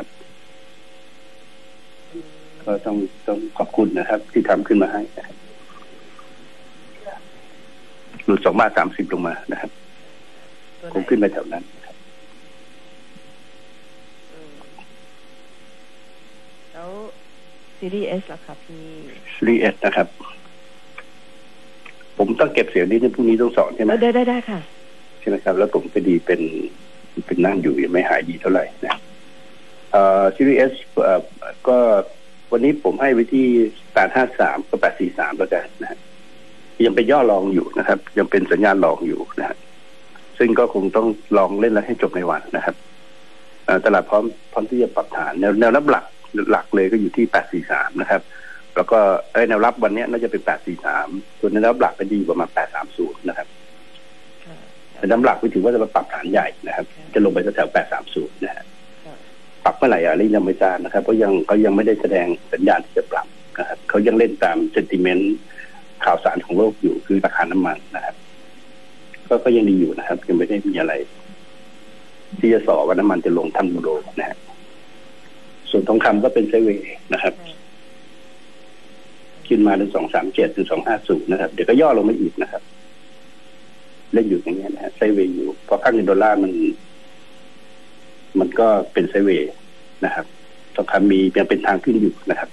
ก็ต้องต้องขอบคุณนะครับที่ทำขึ้นมาให้นะครับหลุดสองบาทสามสิบลงมานะครับคงขึ้นไปแถวนั้นนะครับแล้วซีรีส์ S ล่ะครับพี่ซีรีส์ S นะครับผมต้องเก็บเสียงนี้ในพรุ่งนี้ต้องสอนใช่ไหมได้ได้ได้ค่ะใช่ไหมครับแล้วผมก็ดีเป็นเป็นนั่งอยู่ยังไม่หายดีเท่าไหร่นะเอ่อซีรีส์ S เอ่อก็วันนี้ผมให้ไว้ที่แปดห้าสามกับแปดสี่สามแล้วกันนะยังเป็นย่อรองอยู่นะครับยังเป็นสัญญาณรองอยู่นะฮะซึ่งก็คงต้องลองเล่นแล้วให้จบในวันนะครับตลาดพร้อมพร้อมที่จะปรับฐานแนวแนวรับหลักหลักเลยก็อยู่ที่แปดสี่สามนะครับแล้วก็แนวรับวันนี้น่าจะเป็นแปดสี่สามส่วนแนวรับหลักเป็นดีประมาณแปดสามศูนย์นะครับแต่แนวรับหลักไม่ถือว่าจะมาปรับฐานใหญ่นะครับจะลงไปแถวแปดสามศูนย์นะฮะปรับเมื่อไหร่อะไรยังไม่ทราบนะครับเพราะยังเขายังไม่ได้แสดงสัญญาณที่จะปรับนะครับเขายังเล่นตามเซนติเมนต์ข่าวสารของโลกอยู่คือราคาน้ำมันนะครับก็ก็ยังดีอยู่นะครับยังไม่ได้มีอะไรที่จะสอว่าน้ำมันจะลงทำยูโรนะฮะส่วนทองคำก็เป็นไซด์เวย์นะครับขึ้นมาเป็นสองสามเจ็ดถึงสองห้าศูนย์นะครับเดี๋ยวก็ย่อลงมาอีกนะครับเล่นอยู่อย่างเงี้ยนะฮะไซด์เวย์อยู่เพราะค่าเงินดอลลาร์มันมันก็เป็นไซด์เวย์นะครับทองคำมียังเป็นทางขึ้นอยู่นะครับ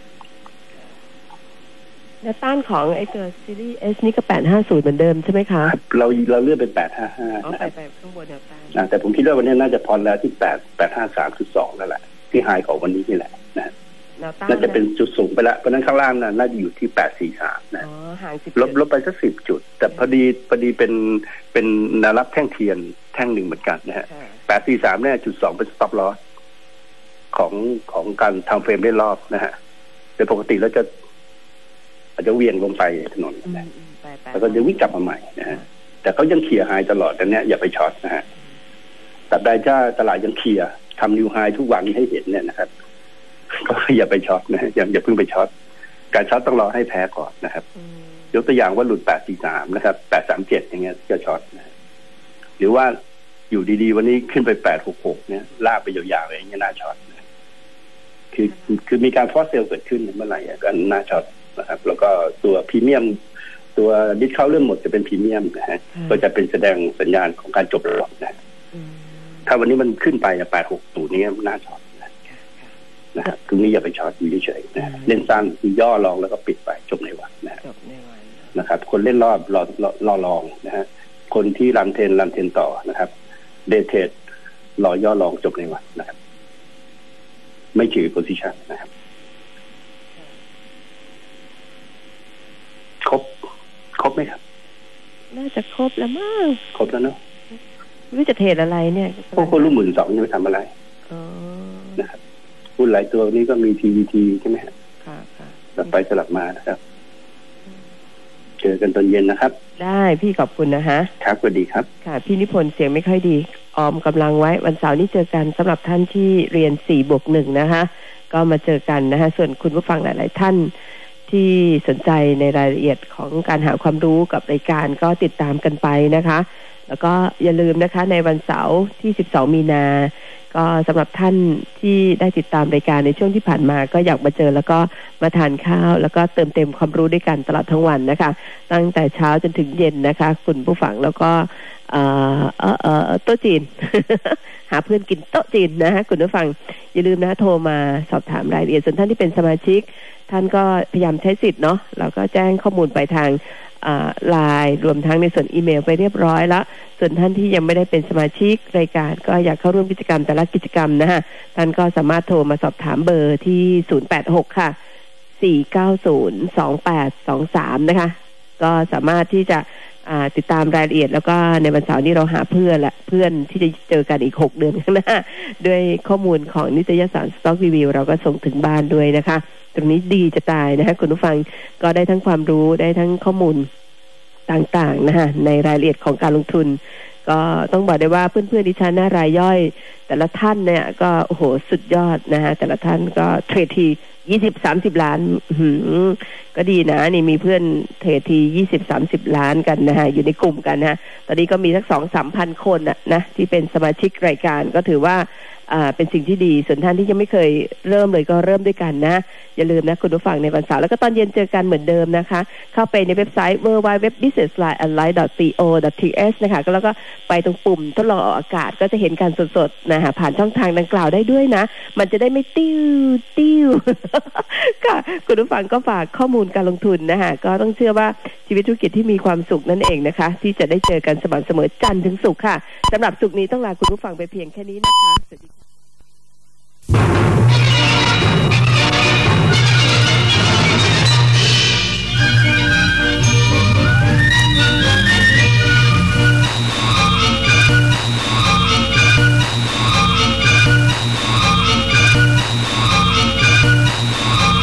แนวต้านของไอ้ตัวซีรีส์ S นี่ก็แปดห้าศูนย์เหมือนเดิมใช่ไหมคะเราเราเลื่อนเป็นแปดห้าห้าอ๋อไปไปข้างบนแนวต้านแต่ผมคิดว่าวันนี้น่าจะพอแล้วที่แปดแปดห้าสามจุดสองแล้วแหละที่ไฮของวันนี้นี่แหละนะน่าจะเป็นจุดสูงไปแล้วเพราะนั้นข้างล่างน่ะน่าจะอยู่ที่แปดสี่สามนะลบลบไปสักสิบจุดแต่พอดีพอดีเป็นเป็นแนวรับแท่งเทียนแท่งหนึ่งเหมือนกันนะฮะแปดสี่สามเนี่ยจุดสองเป็นสต็อปลอสของของการทำเฟรมได้รอบนะฮะโดยปกติแล้วจะอาจจะเวียงลงไปถนนนะแล้วก็จะวิ่งกลับมาใหม่นะฮะแต่เขายังเคลียร์ไฮตลอดแต่เนี้ยอย่าไปช็อตนะฮะแต่ได้ถ้าตลาดยังเคลียร์ทำนิวไฮทุกวันนี้ให้เห็นเนี่ยนะครับก็อย่าไปช็อตนะอย่าอย่าเพิ่งไปช็อตการช็อตต้องรอให้แพ้ก่อนนะครับยกตัวอย่างว่าหลุดแปดสี่สามนะครับแปดสามเจ็ดอย่างเงี้ยจะช็อตนะหรือว่าอยู่ดีๆวันนี้ขึ้นไปแปดหกหกเนี่ยลากไปยาวๆอะไรอย่างเงี้ยน่าช็อตนะคือคือมีการฟอสเซลเกิดขึ้นเมื่อไหร่ก็น่าช็อตนะครับแล้วก็ตัวพรีเมียมตัวดิสเคาท์เริ่มหมดจะเป็นพรีเมียมนะฮะก็จะเป็นแสดงสัญญาณของการจบรอบนะถ้าวันนี้มันขึ้นไปแปดหกศูนย์นี้น่าช็อตนะครับตรงนี้อย่าไปช็อตอยู่เฉยๆนะเล่นสั้นย่อลองแล้วก็ปิดไปจบในวันนะนะครับคนเล่นรอบรอรอลองนะฮะคนที่รันเทนรันเทนต่อนะครับเดทเทรดรอย่อลองจบในวันนะครับไม่ถือโพซิชันนะครับครบครบไหมครับน่าจะครบแล้วมั้งครบแล้วเนาะไม่รู้จะเทรดอะไรเนี่ยพวกคนรู้หมื่นสองจะไปทำอะไรนะครับหุ้นหลายตัวนี้ก็มี ที วี ที ใช่ไหมครับค่ะค่ะสลับไปสลับมานะครับเจอกันตอนเย็นนะครับได้พี่ขอบคุณนะฮะครับสวัสดีครับค่ะพี่นิพนธ์เสียงไม่ค่อยดีออมกำลังไว้วันเสาร์นี้เจอกันสำหรับท่านที่เรียนสี่บวกหนึ่งนะคะก็มาเจอกันนะคะส่วนคุณผู้ฟังหลายๆท่านที่สนใจในรายละเอียดของการหาความรู้กับรายการก็ติดตามกันไปนะคะแล้วก็อย่าลืมนะคะในวันเสาร์ที่สิบสองมีนาก็สำหรับท่านที่ได้ติดตามรายการในช่วงที่ผ่านมาก็อยากมาเจอแล้วก็มาทานข้าวแล้วก็เติมเต็มความรู้ด้วยกันตลอดทั้งวันนะคะตั้งแต่เช้าจนถึงเย็นนะคะคุณผู้ฟังแล้วก็เอ่อเอ่อเอ่อโต๊ะจีน หาเพื่อนกินโต๊ะจีนนะฮะคุณผู้ฟังอย่าลืมนะโทรมาสอบถามรายละเอียดส่วนท่านที่เป็นสมาชิกท่านก็พยายามใช้สิทธิ์เนาะเราก็แจ้งข้อมูลไปทางไลน์รวมทั้งในส่วนอีเมลไปเรียบร้อยแล้วส่วนท่านที่ยังไม่ได้เป็นสมาชิกรายการก็อยากเข้าร่วมกิจกรรมแต่ละกิจกรรมนะฮะท่านก็สามารถโทรมาสอบถามเบอร์ที่ศูนย์ แปด หกค่ะสี่ เก้า ศูนย์ สอง แปด สอง สามนะคะก็สามารถที่จะติดตามรายละเอียดแล้วก็ในวันเสาร์นี้เราหาเพื่อนและเพื่อนที่จะเจอกันอีกหกเดือนข้างหน้าด้วยข้อมูลของนิตยสาร Stock Review เราก็ส่งถึงบ้านด้วยนะคะตรงนี้ดีจะตายนะคะคุณผู้ฟังก็ได้ทั้งความรู้ได้ทั้งข้อมูลต่างๆนะคะในรายละเอียดของการลงทุนก็ต้องบอกได้ว่าเพื่อนๆดิฉันนะรายย่อยแต่ละท่านเนี่ยก็โอ้โหสุดยอดนะคะแต่ละท่านก็เทรดทียี่สิบ สามสิบล้านหืมก็ดีนะนี่มีเพื่อนเทรดทียี่สิบ สามสิบล้านกันนะฮะอยู่ในกลุ่มกันนะฮะตอนนี้ก็มีสัก สองถึงสามพัน คนน่ะนะที่เป็นสมาชิกรายการก็ถือว่าอ่าเป็นสิ่งที่ดีส่วนท่านที่ยังไม่เคยเริ่มเลยก็เริ่มด้วยกันนะอย่าลืมนะคุณผู้ฟังในวันเสาร์แล้วก็ตอนเย็นเจอกันเหมือนเดิมนะคะเข้าไปในเว็บไซต์ ดับเบิลยู ดับเบิลยู ดับเบิลยู ดอท บิสเนสไลน์ แอนด์ ไลฟ์ ดอท ซี โอ ดอท ที เอช นะคะแล้วก็ไปตรงปุ่มทดลองออกอากาศก็จะเห็นการสดๆนะคะผ่านช่องทางดังกล่าวได้ด้วยนะมันจะได้ไม่ติ้วติ้วค่ะคุณผู้ฟังก็ฝากข้อมูลการลงทุนนะคะก็ต้องเชื่อว่าชีวิตธุรกิจที่มีความสุขนั่นเองนะคะที่จะได้เจอกันสม่ำเสมอจันทร์ถึงศุกร์ค่ะสำหรับศุกร์นี้ต้องลาคุณผู้ฟังไปเพียงแค่นี้นะคะ